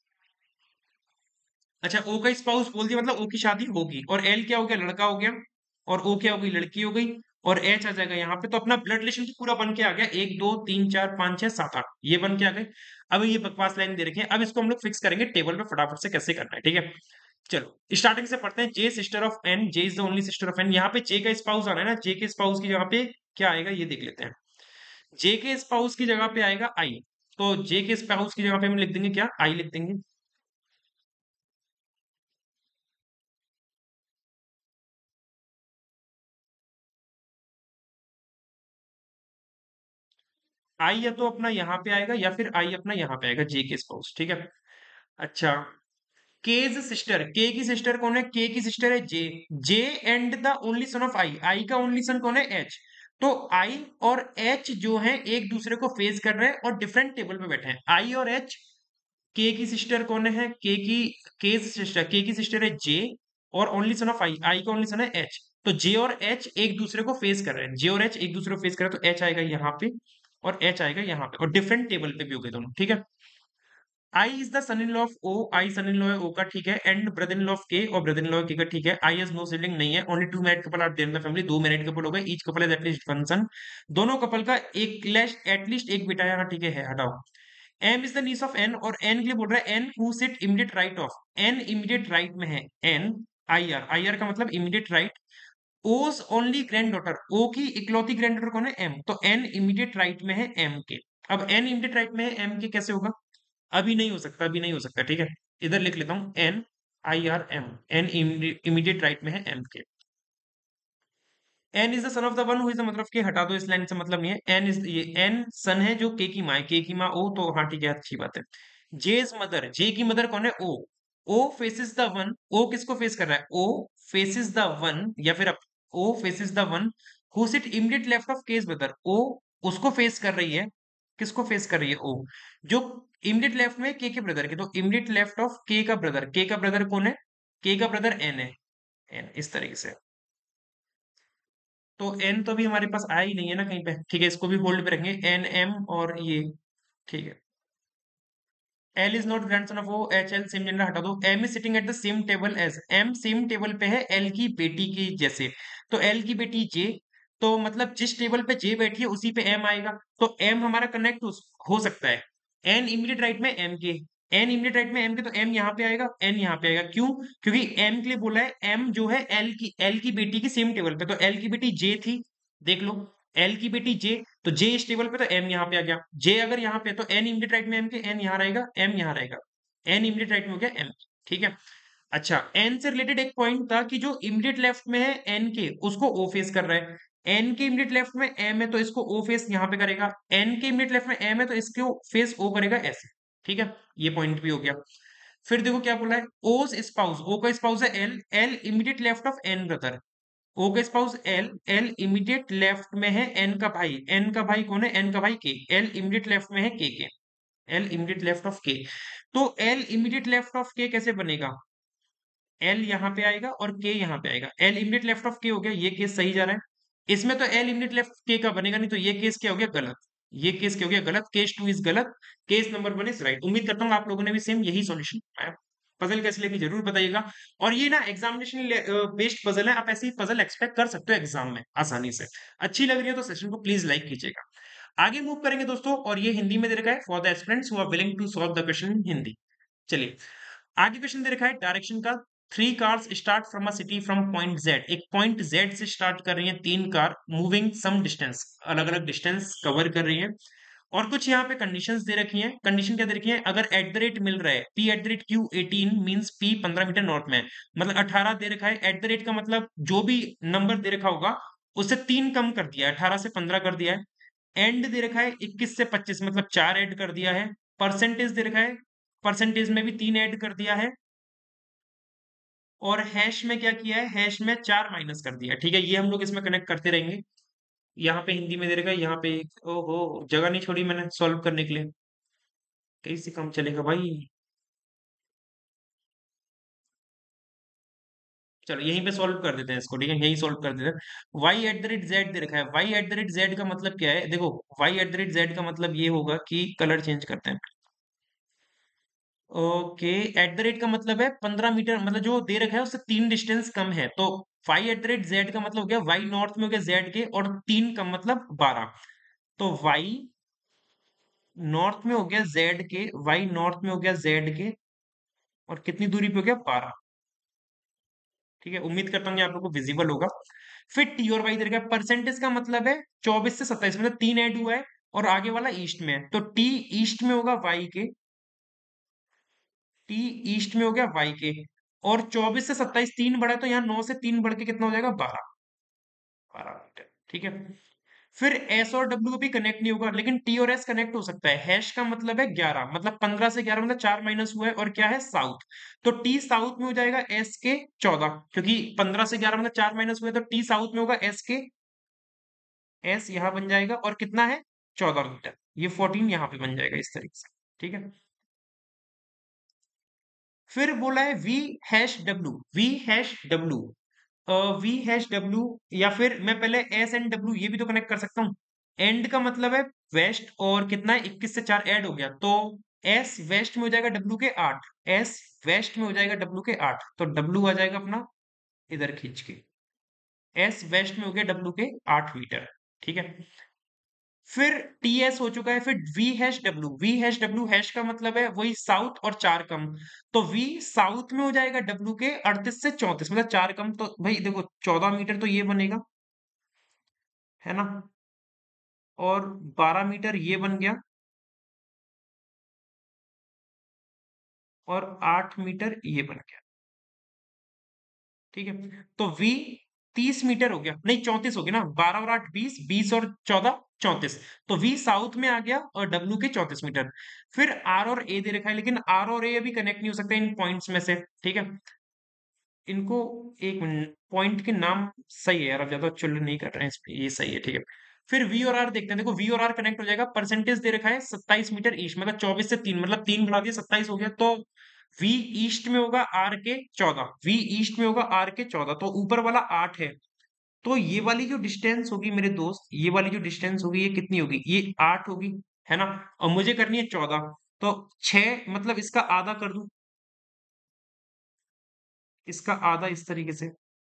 अच्छा ओ का स्पाउस बोल दिया मतलब ओ की शादी होगी, और एल क्या हो गया, लड़का हो गया, और ओ क्या हो गई, लड़की हो गई, और एच आ जाएगा यहाँ पे, तो अपना ब्लड रिलेशन तो पूरा बन के आ गया, एक दो तीन चार पांच छह सात आठ, ये बन के आ गए। अब ये बकवास लाइन दे रखी है, अब इसको हम लोग फिक्स करेंगे टेबल पे फटाफट से कैसे करना है, ठीक है। चलो स्टार्टिंग से पढ़ते हैं, J sister of N, J is the only sister of N, यहाँ पे जे का स्पाउस आना है ना, जे के स्पाउस की जगह पे क्या आएगा ये देख लेते हैं। जे के स्पाउस की जगह पे आएगा आई, तो जे के स्पाउस की जगह पे हम लिख देंगे क्या, आई लिख देंगे। आई या तो अपना यहाँ पे आएगा या फिर आई अपना यहाँ पे आएगा, जे के स्पाउस, ठीक है। अच्छा, केज सिस्टर, के की सिस्टर कौन है, के की सिस्टर है J, J and the only son of I, I का ओनली सन कौन है, एच, तो आई और एच जो है एक दूसरे को फेस कर रहे हैं और डिफरेंट टेबल पे बैठे हैं, आई और एच। के की सिस्टर कौन है, के की, के सिस्टर, के की सिस्टर है जे, और only son of I, I का ओनली सन है एच, तो जे और एच एक दूसरे को फेस कर रहे हैं, जे और एच एक दूसरे को फेस कर रहे हैं, तो एच आएगा यहाँ पे और एच आएगा यहाँ पे, और डिफरेंट टेबल पे भी हो गए दोनों, ठीक है। I is the son in law of O, I son in law है ओ का, ठीक है, and brother in law of K, और ब्रदर इन लॉ के का, ठीक है। आई हैज नो सिबलिंग, नहीं है। Only two married couple are there in the family, दो मैरिड कपल हो गए। Each couple has at least one son, दोनों कपल का एक लैश एटलीस्ट एक बेटा है, हाँ ठीक है, है, हटाओ। M is the niece of N, और एन के लिए बोल रहा है N who sit immediate right of, N immediate right में है, N I R, I R का मतलब immediate right. O's only granddaughter, O की इकलौती ग्रैंड डॉटर कौन है, एम, तो एन इमीडिएट राइट में है एम के। अब एन इमीडिएट राइट में है एम के, कैसे होगा? अभी नहीं हो सकता, अभी नहीं हो सकता, ठीक है। इधर लिख लेता हूं, N I R M, N immediate right में है M K. N is the son of the one who is the mother of K, हटा दो, इस लाइन से मतलब नहीं है। एन इज ये एन सन है जो के की माँ है, के की माँ ओ, तो हाँ ठीक है, अच्छी बात है। जे इज मदर, जे की मदर कौन है, O. O faces the one, O किसको फेस कर रहा है, ओ फेसिस द वन, या फिर O faces the one who sit immediate left of K's brother, O उसको फेस कर रही है, किसको फेस कर रही है, ओ जो इमीडिएट लेफ्ट में के के ब्रदर के, तो इमीडिएट लेफ्ट ऑफ के का ब्रदर, के का ब्रदर कौन है, के का ब्रदर एन है, एन, इस तरीके से। तो एन तो अभी हमारे पास आया ही नहीं है ना कहीं पे, ठीक है, इसको भी होल्ड पे रखेंगे, एन एम और ये, ठीक है। L is not grandson of O, H L same gender, हटा दो। M is sitting at the same table as, M same table पे है एल की बेटी की जैसे, तो एल की बेटी जे, तो मतलब जिस टेबल पे जे बैठी है उसी पे एम आएगा, तो एम हमारा कनेक्ट हो, हो सकता है। एन इमीडिएट राइट में M K, N immediate right में एम के, तो एम यहाँ पे आएगा, एन यहाँ पे आएगा, क्यों? क्योंकि एम के लिए बोला है, एम जो है एल की, एल की बेटी की सेम टेबल पे, तो एल की बेटी जे थी, देख लो, एल की बेटी जे, तो जे इस टेबल पे, तो एम यहाँ पे आ गया। जे अगर यहाँ पे, तो एन इमीडिएट राइट में एम के, एन यहाँ रहेगा, एम यहाँ रहेगा, एन इमीडिएट राइट में हो गया एम, ठीक है। अच्छा, एन से रिलेटेड एक पॉइंट था कि जो इमीडिएट लेफ्ट में है एन के, उसको ओ फेस कर रहा है। एन के इमीडिएट लेफ्ट में एम है, तो इसको ओ फेस यहाँ पे करेगा। एन के इमीडिएट लेफ्ट में एम है, तो इसको फेस ओ करेगा ऐसे, ठीक है। ये पॉइंट भी हो गया। फिर देखो क्या बोला है, ओज स्पाउस, ओ का स्पाउस है L, L immediate left of N brother, O का spouse L, L immediate left में है एन का भाई, एन का भाई कौन है, एन का भाई के, एल इमीडिएट लेफ्ट में है के के, L immediate left of K. तो एल इमीडिएट लेफ्ट ऑफ के कैसे बनेगा, एल यहाँ पे आएगा और के यहाँ पे आएगा, एल इमीडिएट लेफ्ट ऑफ के हो गया, ये केस सही जा रहा है। इसमें तो एल इमीडिएट लेफ्ट के का बनेगा नहीं, तो ये केस क्या हो गया, गलत, ये केस क्या हो गया, गलत, केस टू इज गलत, case number one is right. उम्मीद करता हूँ आप लोगों ने भी सेम यही सॉल्यूशन पजल कैसे लेके जरूर बताइएगा। और ये ना एग्जामिनेशन बेस्ड पजल है, आप ऐसे ही पजल एक्सपेक्ट कर सकते हो एग्जाम में आसानी से। अच्छी लग रही है तो सेशन को प्लीज लाइक कीजिएगा। आगे मूव करेंगे दोस्तों, और ये हिंदी में दे रखा है, for the aspirants who are willing to solve the question in Hindi. चलिए, आगे क्वेश्चन दे रखा है डायरेक्शन का, three cars start from a city from point Z, एक पॉइंट जेड से स्टार्ट कर रही हैं तीन कार, मूविंग सम डिस्टेंस, अलग अलग डिस्टेंस कवर कर रही है। और कुछ यहाँ पे कंडीशंस दे रखी हैं, कंडीशन क्या दे रखी है, अगर एट द रेट मिल रहा है, P at the rate Q eighteen means P पंद्रह मीटर नॉर्थ में है, मतलब अठारह दे रखा है, एट द रेट का मतलब जो भी नंबर दे रखा होगा उससे तीन कम कर दिया है, अठारह से पंद्रह कर दिया है। एंड दे रखा है इक्कीस से पच्चीस, मतलब चार ऐड कर दिया है। परसेंटेज दे रखा है, परसेंटेज में भी तीन ऐड कर दिया है। और हैश में क्या किया है, हैश में चार माइनस कर दिया, ठीक है। ये हम लोग इसमें कनेक्ट करते रहेंगे। यहाँ पे हिंदी में दे रखा है, यहाँ पे ओहो जगह नहीं छोड़ी मैंने सॉल्व करने के लिए, कैसे काम चलेगा भाई। चलो यहीं पे सॉल्व कर देते हैं इसको, ठीक है, यहीं सॉल्व कर देते हैं। Y at the rate Z दे रखा है, Y at the rate Z का मतलब क्या है, देखो Y at the rate Z का मतलब ये होगा कि कलर चेंज करते हैं। ओके, एट द रेट का मतलब है पंद्रह मीटर, मतलब जो दे रखा है उससे तीन डिस्टेंस कम है, तो Y at the rate Z का मतलब हो गया वाई नॉर्थ में हो गया जेड के, और तीन कम मतलब बारह, तो वाई नॉर्थ में हो गया जेड के, वाई नॉर्थ में हो गया जेड के, और कितनी दूरी पे हो गया, बारह। ठीक है, उम्मीद करता हूँ कि आप लोगों को विजिबल होगा। फिर टी और वाई दे रखा है, परसेंटेज का मतलब है चौबीस से सत्ताईस, मतलब तीन ऐड हुआ है और आगे वाला ईस्ट में है, तो टी ईस्ट में होगा वाई के, टी ईस्ट में हो गया वाई के, और चौबीस से सत्ताईस तीन बढ़ा, तो यहाँ नौ से तीन बढ़ के कितना हो जाएगा, बारह, बारह मीटर, ठीक है। फिर एस और डब्ल्यू भी कनेक्ट नहीं होगा, लेकिन टी और एस कनेक्ट हो सकता है। हैश का मतलब है ग्यारह, मतलब पंद्रह से ग्यारह, मतलब चार माइनस हुआ है, और क्या है, साउथ, तो टी साउथ में हो जाएगा एस के चौदह, क्योंकि पंद्रह से ग्यारह मतलब चार माइनस हुआ है, तो टी साउथ में होगा एस के, एस यहाँ बन जाएगा, और कितना है, चौदह मीटर, ये फोर्टीन यहाँ पे बन जाएगा इस तरीके से, ठीक है। फिर बोला है V hash W, V hash W, V hash W, या फिर मैं पहले एस एंड डब्ल्यू ये भी तो कनेक्ट कर सकता हूँ। एंड का मतलब है वेस्ट, और कितना है, इक्कीस से चार ऐड हो गया, तो एस वेस्ट में हो जाएगा डब्ल्यू के आठ, एस वेस्ट में हो जाएगा डब्ल्यू के आठ, तो डब्ल्यू आ जाएगा अपना इधर खींच के, एस वेस्ट में हो गया डब्ल्यू के आठ मीटर। ठीक है, फिर टी एस हो चुका है, फिर V hash W, V hash W hash का मतलब है वही साउथ और चार कम, तो वी साउथ में हो जाएगा डब्ल्यू के अड़तीस से चौंतीस, मतलब चार कम, तो भाई देखो चौदह मीटर तो ये बनेगा, है ना, और बारह मीटर ये बन गया, और आठ मीटर ये बन गया। ठीक है, तो v तीस मीटर हो गया, नहीं चौंतीस हो गया ना, बारह और आठ बीस, बीस और चौदह चौंतीस, तो v साउथ में आ गया और w के चौंतीस मीटर। फिर r और a दे रखा है, लेकिन r और a अभी कनेक्ट नहीं हो सकता इन पॉइंट्स में से। ठीक है, इनको एक मिनट, पॉइंट के नाम सही है यार, अब ज्यादा चुल नहीं कर रहे हैं इस पे, ये सही है। ठीक है, फिर v और r देखते हैं, देखो v और r कनेक्ट हो जाएगा, परसेंटेज दे रखा है सत्ताईस मीटर ईस्ट, मतलब चौबीस से तीन, मतलब तीन बढ़ा दिया सत्ताईस हो गया, तो v ईस्ट में होगा r के चौदह, v ईस्ट में होगा r के चौदह, तो ऊपर वाला आठ है, तो ये वाली जो डिस्टेंस होगी मेरे दोस्त, ये वाली जो डिस्टेंस होगी ये कितनी होगी, ये आठ होगी, है ना, और मुझे करनी है चौदह, तो छह मतलब इसका आधा कर दूं, इसका आधा इस तरीके से,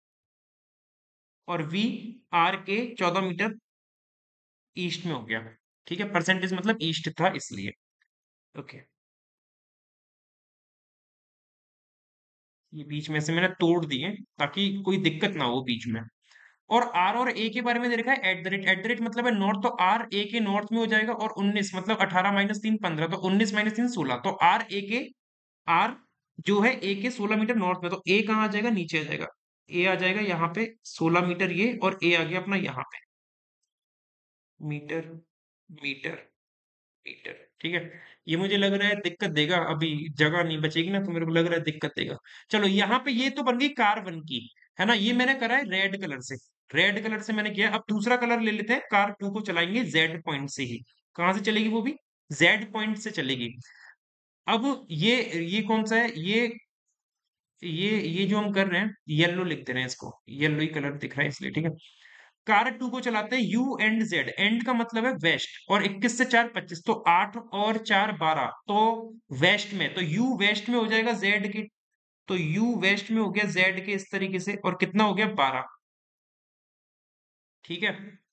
और v r के चौदह मीटर ईस्ट में हो गया। ठीक है, परसेंटेज मतलब ईस्ट था इसलिए। ओके, ये बीच में से मैंने तोड़ दिए ताकि कोई दिक्कत ना हो बीच में। और आर और ए के बारे में दे रखा है at the rate, at the rate मतलब है नॉर्थ, तो आर ए के नॉर्थ में हो जाएगा, और उन्नीस मतलब अठारह माइनस तीन पंद्रह, तो उन्नीस माइनस तीन सोलह, तो आर ए के, आर जो है ए के सोलह मीटर नॉर्थ में, तो ए कहाँ आ जाएगा, नीचे आ जाएगा, ए आ जाएगा यहाँ पे सोलह मीटर ये, और ए आ गया अपना यहाँ पे मीटर, मीटर, मीटर। ठीक है, ये मुझे लग रहा है दिक्कत देगा, अभी जगह नहीं बचेगी ना, तो मेरे को लग रहा है दिक्कत देगा। चलो यहाँ पे ये तो बन गई कार वन की, है ना, ये मैंने करा है रेड कलर से, रेड कलर से मैंने किया। अब दूसरा कलर ले लेते हैं, कार टू को चलाएंगे जेड पॉइंट से ही, कहाँ से चलेगी वो भी, जेड पॉइंट से चलेगी। अब ये ये कौन सा है, ये ये ये जो हम कर रहे हैं, येलो लिख दे रहे हैं इसको, येलो ही कलर दिख रहा है इसलिए। ठीक है, कार टू को चलाते हैं, यू एंड जेड, एंड का मतलब है वेस्ट, और इक्कीस से चार पच्चीस, तो आठ और चार बारह, तो वेस्ट में, तो यू वेस्ट में हो जाएगा जेड के, तो यू वेस्ट में हो गया जेड के इस तरीके से, और कितना हो गया बारह। ठीक है,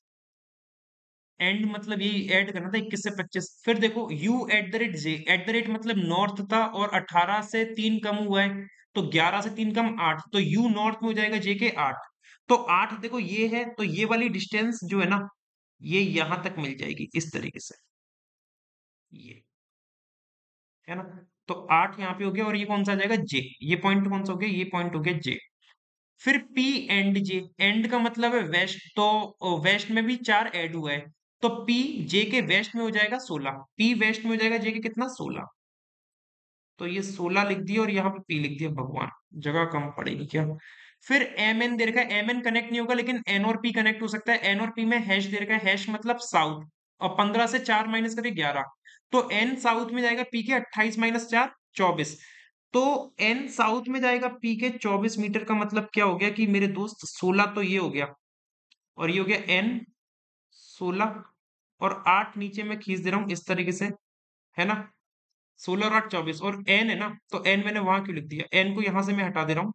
एंड मतलब यही ऐड करना था इक्कीस से पच्चीस। फिर देखो U at the rate J, at the rate मतलब नॉर्थ था, और अठारह से तीन कम हुआ है, तो ग्यारह से तीन कम आठ, तो यू नॉर्थ में हो जाएगा जे के आठ, तो आठ देखो ये है, तो ये वाली डिस्टेंस जो है ना, ये यहां तक मिल जाएगी इस तरीके से, ये, है ना, तो आठ यहाँ पे हो गया, और ये कौन सा आ जाएगा, जे, ये पॉइंट कौन सा हो गया, ये पॉइंट हो गया जे। फिर पी एंड जे, एंड का मतलब है वेस्ट, तो वेस्ट में भी चार ऐड हुआ है, तो पी जे के वेस्ट में हो जाएगा सोलह, पी वेस्ट में हो जाएगा जे के कितना सोलह, तो ये सोलह लिख दिया, और यहाँ पे पी लिख दिया, भगवान जगह कम पड़ेगी क्या। फिर एम एन दे रखा है, एम एन कनेक्ट नहीं होगा, लेकिन एन और पी कनेक्ट हो सकता है, एन और पी में हैश दे रखा है, हैश मतलब साउथ, और पंद्रह से चार माइनस करिए ग्यारह, तो एन साउथ में जाएगा पी के अट्ठाईस माइनस चार चौबीस, तो एन साउथ में जाएगा पी के चौबीस मीटर, का मतलब क्या हो गया कि मेरे दोस्त सोलह, तो ये हो गया, और ये हो गया एन सोलह, और आठ नीचे में खींच दे रहा हूं इस तरीके से, है ना, सोलह और आठ चौबीस, और एन है ना, तो एन मैंने वहां क्यों लिख दिया, एन को यहां से मैं हटा दे रहा हूँ,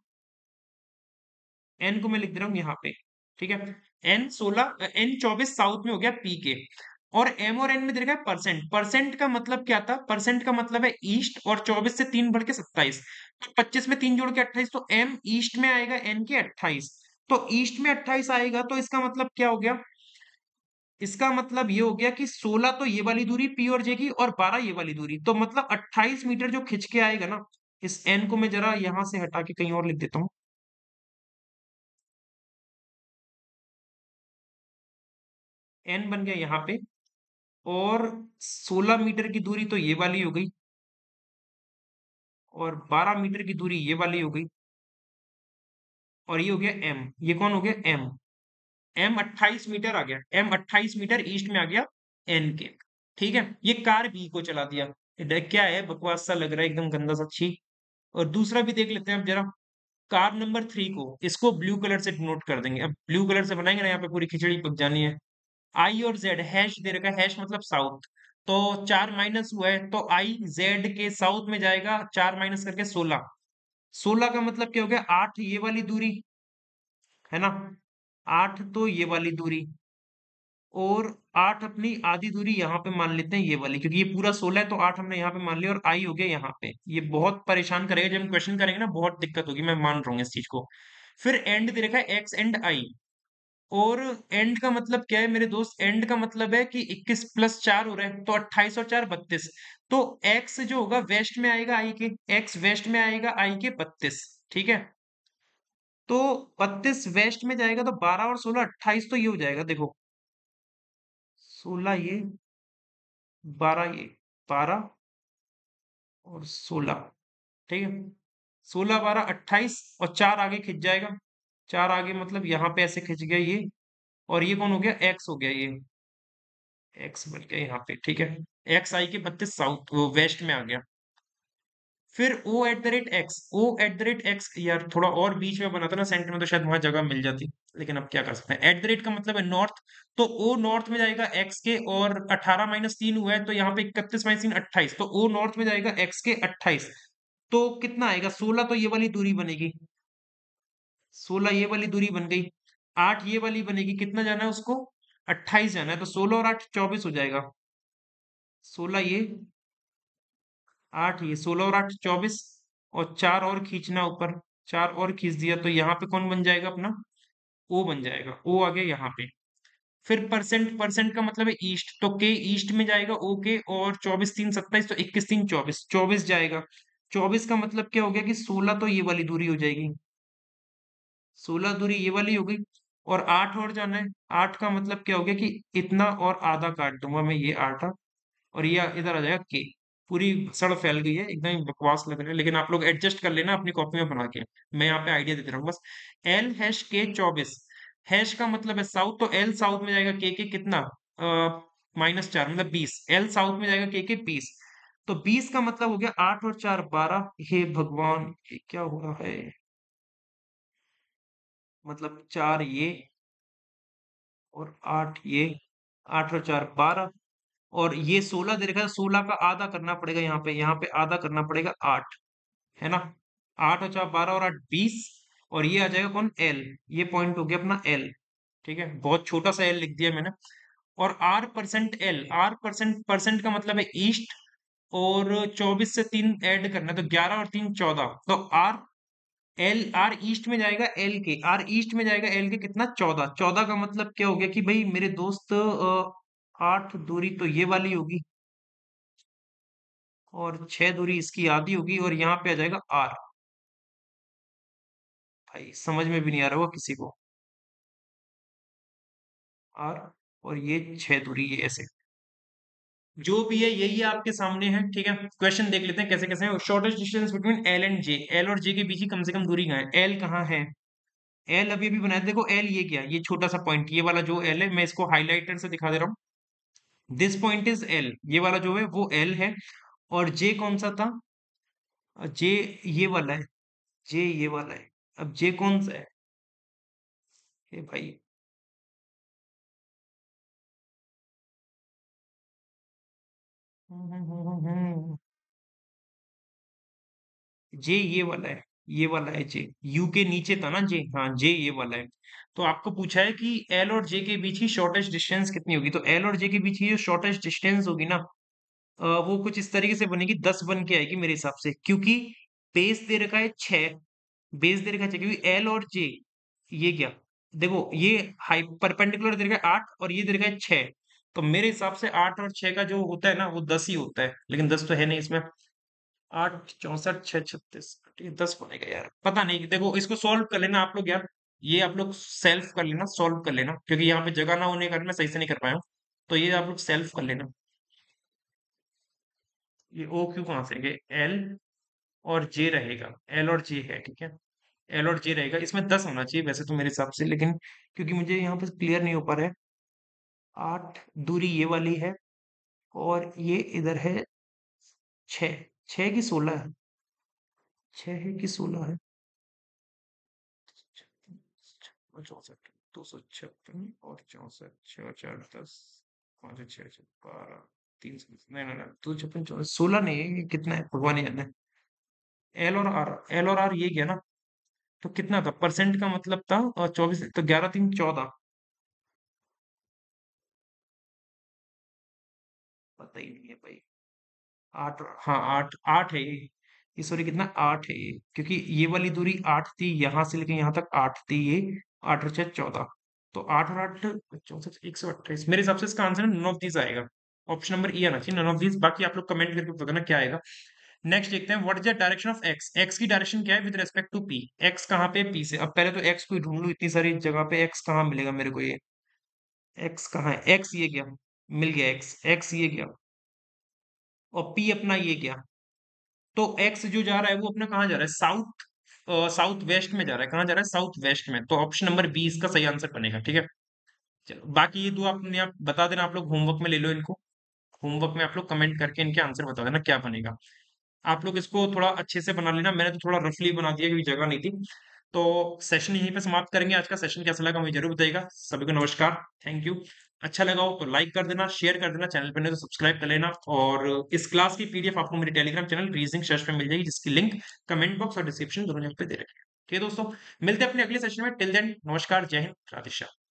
एन को मैं लिख दे रहा हूँ यहाँ पे। ठीक है, एन सोलह, एन चौबीस साउथ में हो गया पी के, और एम और एन में दे रखा है परसेंट, परसेंट का मतलब क्या था, परसेंट का मतलब है ईस्ट, और चौबीस से तीन बढ़ के सत्ताईस, तो पच्चीस में तीन जोड़ के अट्ठाईस, तो एम ईस्ट में आएगा एन के अट्ठाईस, तो ईस्ट में अट्ठाईस आएगा, तो इसका मतलब क्या हो गया, इसका मतलब ये हो गया कि सोलह तो ये वाली दूरी पी और जे की, और बारह ये वाली दूरी, तो मतलब अट्ठाईस मीटर जो खिंच के आएगा ना, इस एन को मैं जरा यहां से हटा के कहीं और लिख देता हूँ, एन बन गया यहाँ पे, और सोलह मीटर की दूरी तो ये वाली हो गई, और बारह मीटर की दूरी ये वाली हो गई, और ये हो गया एम, ये कौन हो गया एम, एम अट्ठाईस मीटर आ गया, एम अट्ठाईस मीटर ईस्ट में आ गया एन के। ठीक है, ये कार बी को चला दिया, ये क्या है, बकवास सा लग रहा है एकदम गंदा सा, छी। और दूसरा भी देख लेते हैं अब जरा, कार नंबर थ्री को, इसको ब्लू कलर से नोट कर देंगे, अब ब्लू कलर से बनाएंगे ना, यहाँ पे पूरी खिचड़ी पक जानी है। आई और जेड हैश दे रखा है, हैश मतलब साउथ, तो चार माइनस हुआ है तो आई जेड के साउथ में जाएगा, चार माइनस करके सोलह। सोलह का मतलब क्या हो गया, आठ ये वाली दूरी है ना, आठ तो ये वाली दूरी, और आठ अपनी आधी दूरी यहाँ पे मान लेते हैं ये वाली, क्योंकि ये पूरा सोलह है तो आठ हमने यहाँ पे मान लिया, और आई हो गया यहाँ पे। ये बहुत परेशान करेगा जब हम क्वेश्चन करेंगे ना, बहुत दिक्कत होगी, मैं मान रहा हूँ इस चीज को। फिर एंड दे रखा है एक्स एंड आई, और एंड का मतलब क्या है मेरे दोस्त, एंड का मतलब है कि इक्कीस प्लस चार हो रहा है तो अट्ठाईस और चार बत्तीस। तो एक्स जो होगा वेस्ट में आएगा आई के, एक्स वेस्ट में आएगा आई के बत्तीस, ठीक है। तो बत्तीस वेस्ट में जाएगा तो बारह और सोलह अट्ठाईस, तो ये हो जाएगा देखो, सोलह ये, बारह ये, बारह और सोलह, ठीक है। सोलह बारह अट्ठाईस, और चार आगे खिंच जाएगा, चार आगे मतलब यहाँ पे ऐसे खिंच गया ये, और ये कौन हो गया, एक्स हो गया, ये एक्स बन गया यहाँ पे, ठीक है। एक्स आई के बत्तीस साउथ वेस्ट में आ गया। फिर O at the rate X, O at the rate X, यार थोड़ा और बीच में बना था ना सेंटर में तो शायद वहां जगह मिल जाती, लेकिन अब क्या कर सकते हैं, एट द रेट का मतलब है नॉर्थ, तो ओ नॉर्थ में जाएगा एक्स के, और अठारह माइनस तीन हुआ है तो यहाँ पे इकतीस माइनस तीन अट्ठाईस, तो ओ नॉर्थ में जाएगा एक्स के अट्ठाईस। तो कितना आएगा, सोलह तो ये वाली दूरी बनेगी, सोलह ये वाली दूरी बन गई, आठ ये वाली बनेगी, कितना जाना है उसको, अट्ठाईस जाना है, तो सोलह और आठ चौबीस हो जाएगा, सोलह ये, आठ ये, सोलह और आठ चौबीस, और चार और खींचना ऊपर, चार और खींच दिया तो यहाँ पे कौन बन जाएगा अपना, ओ बन जाएगा, ओ आ गया यहाँ पे। फिर परसेंट, परसेंट का मतलब है ईस्ट, तो के ईस्ट में जाएगा ओ के, और चौबीस तीन सत्ताईस, तो इक्कीस तीन चौबीस, चौबीस जाएगा। चौबीस का मतलब क्या हो गया कि सोलह तो ये वाली दूरी हो जाएगी, सोलह दूरी ये वाली हो गई, और आठ और जाना है, आठ का मतलब क्या हो गया कि इतना और आधा काट दूंगा मैं ये आठ, और ये इधर आ जाएगा के। पूरी सड़ फैल गई है, एकदम ही बकवास लग रहा है, लेकिन आप लोग एडजस्ट कर लेना अपनी कॉपी में बना के, मैं यहाँ पे आइडिया देते रहूँ बस। एल हैश के चौबीस, हैश का मतलब है साउथ, तो एल साउथ में जाएगा के के कितना, माइनस चार, मतलब बीस, एल साउथ में जाएगा के के बीस, तो बीस का मतलब हो गया आठ और चार बारह, हे भगवान ये क्या हो रहा है, मतलब चार ये, और आठ ये, आठ और चार बारह, और ये सोलह दे रखा है, सोलह का आधा करना पड़ेगा यहाँ पे, यहाँ पे आधा करना पड़ेगा आठ, है ना। आठ और चार बारह, और आठ बीस, और ये आ जाएगा कौन, एल, ये पॉइंट हो गया अपना एल, ठीक है, बहुत छोटा सा एल लिख दिया मैंने। और R percent L, R percent, percent का मतलब है ईस्ट, और चौबीस से तीन ऐड करना है तो ग्यारह और तीन चौदह, तो आर, एल आर ईस्ट में जाएगा एल के, आर ईस्ट में जाएगा एल के कितना, चौदह, चौदह का मतलब क्या हो गया कि भाई मेरे दोस्त अ, आठ दूरी तो ये वाली होगी, और छह दूरी इसकी आधी होगी, और यहाँ पे आ जाएगा आर। भाई समझ में भी नहीं आ रहा होगा किसी को, आर, और ये छह दूरी ये ऐसे, जो भी है यही आपके सामने है, ठीक है। क्वेश्चन देख लेते हैं कैसे कैसे है। Shortest distance between L and J, L और जे के बीच की कम से कम दूरी कहाँ है, एल कहाँ है, एल अभी अभी बनाया, देखो एल ये क्या, ये छोटा सा पॉइंट, ये वाला जो एल है मैं इसको हाईलाइटर से दिखा दे रहा हूँ, दिस पॉइंट इज एल, ये वाला जो है वो एल है, और जे कौन सा था, जे ये वाला है, जे ये वाला है, अब जे कौन सा है, ये भाई, जे ये वाला है, ये वाला है जे, यू के नीचे था ना जे, हाँ जे ये वाला है। तो आपको पूछा है कि एल और जे के बीच की शॉर्टेस्ट डिस्टेंस कितनी होगी, तो एल और जे के बीच की जो शॉर्टेस्ट डिस्टेंस होगी ना, अ, वो कुछ इस तरीके से बनेगी, दस बन के आएगी मेरे हिसाब से, क्योंकि बेस दे रखा है छह, बेस दे रखा है छह, क्योंकि एल और जे, ये क्या, देखो ये हाई परपेंडिकुलर दे रखा है आठ, और ये दे रखा है छह, तो मेरे हिसाब से आठ और छह का जो होता है ना वो दस ही होता है, लेकिन दस तो है नहीं इसमें, आठ चौसठ छह छत्तीस, ठीक है दस बनेगा यार, पता नहीं, देखो इसको सॉल्व कर लेना आप लोग यार, ये आप लोग सेल्फ कर लेना, सॉल्व कर लेना, क्योंकि यहाँ पे जगह ना होने के कारण मैं सही से नहीं कर पाया हूँ, तो ये आप लोग सेल्फ कर लेना। ये ओ क्यू कहाँ से, ये एल और जे रहेगा, एल और जे है, ठीक है, एल और जे रहेगा, इसमें दस होना चाहिए वैसे तो मेरे हिसाब से, लेकिन क्योंकि मुझे यहाँ पे क्लियर नहीं हो पा रहा है, आठ दूरी ये वाली है, और ये इधर है छः, छः की सोलह है, छः है कि सोलह है, चौसठ, दो सौ छप्पन और चौसठ, छः चार दस, पाँच छः छः बारह, तीन सौ नहीं नहीं नहीं दो छप्पन चौबीस सोलह नहीं है, ये कितना है भगवान ही जाने। एल और आर, एल और आर ये क्या ना, तो कितना था परसेंट का मतलब था, और चौबीस तो ग्यारह तीन चौदह। पता ही नहीं है भाई। आठ, हाँ आठ, आठ है ये। ये सॉरी कितना, आठ है ये, क्योंकि ये वाली दूरी आठ थी, यहाँ से लेके यहाँ तक आठ थी ये। आठ और छह चौदह, तो आठ और आठ चौसठ, एक सौ अट्ठाईस मेरे हिसाब से इसका आंसर नन ऑफ दीज आएगा। ऑप्शन नंबर ई आना चाहिए, नन ऑफ दीज। बाकी आप लोग कमेंट करके बताना क्या आएगा। नेक्स्ट देखते हैं, what is the direction of X, X की डायरेक्शन क्या है with respect to P. X कहाँ पे, पी से। अब पहले तो एक्स को ढूंढ लूं, इतनी सारी जगह पे एक्स कहाँ मिलेगा मेरे को ये। एक्स कहाँ है, एक्स ये गया, मिल गया एक्स, एक्स ये गया, और पी अपना ये गया। तो एक्स जो जा रहा है वो अपना कहाँ जा रहा है, साउथ, साउथ वेस्ट में जा रहा है। कहाँ जा रहा है, साउथ वेस्ट में। तो ऑप्शन नंबर बी इसका सही आंसर बनेगा, ठीक है। चलो बाकी ये दो आपने आप बता देना, आप लोग होमवर्क में ले लो इनको। होमवर्क में आप लोग कमेंट करके इनके आंसर बता देना क्या बनेगा। आप लोग इसको थोड़ा अच्छे से बना लेना, मैंने तो थोड़ा रफली बना दिया क्योंकि जगह नहीं थी। तो सेशन यहीं पे समाप्त करेंगे। आज का सेशन कैसा लगा मुझे जरूर बताइएगा। सभी को नमस्कार, थैंक यू। अच्छा लगा हो तो लाइक कर देना, शेयर कर देना, चैनल पर नहीं तो सब्सक्राइब कर लेना। और इस क्लास की पीडीएफ आपको मेरे टेलीग्राम चैनल रीजनिंग सर्च पे मिल जाएगी, जिसकी लिंक कमेंट बॉक्स और डिस्क्रिप्शन दोनों जगह पे दे रखी है। ठीक है दोस्तों, मिलते हैं अपने अगले सेशन में। टिल देन नमस्कार, जय हिंद, राधे श्याम।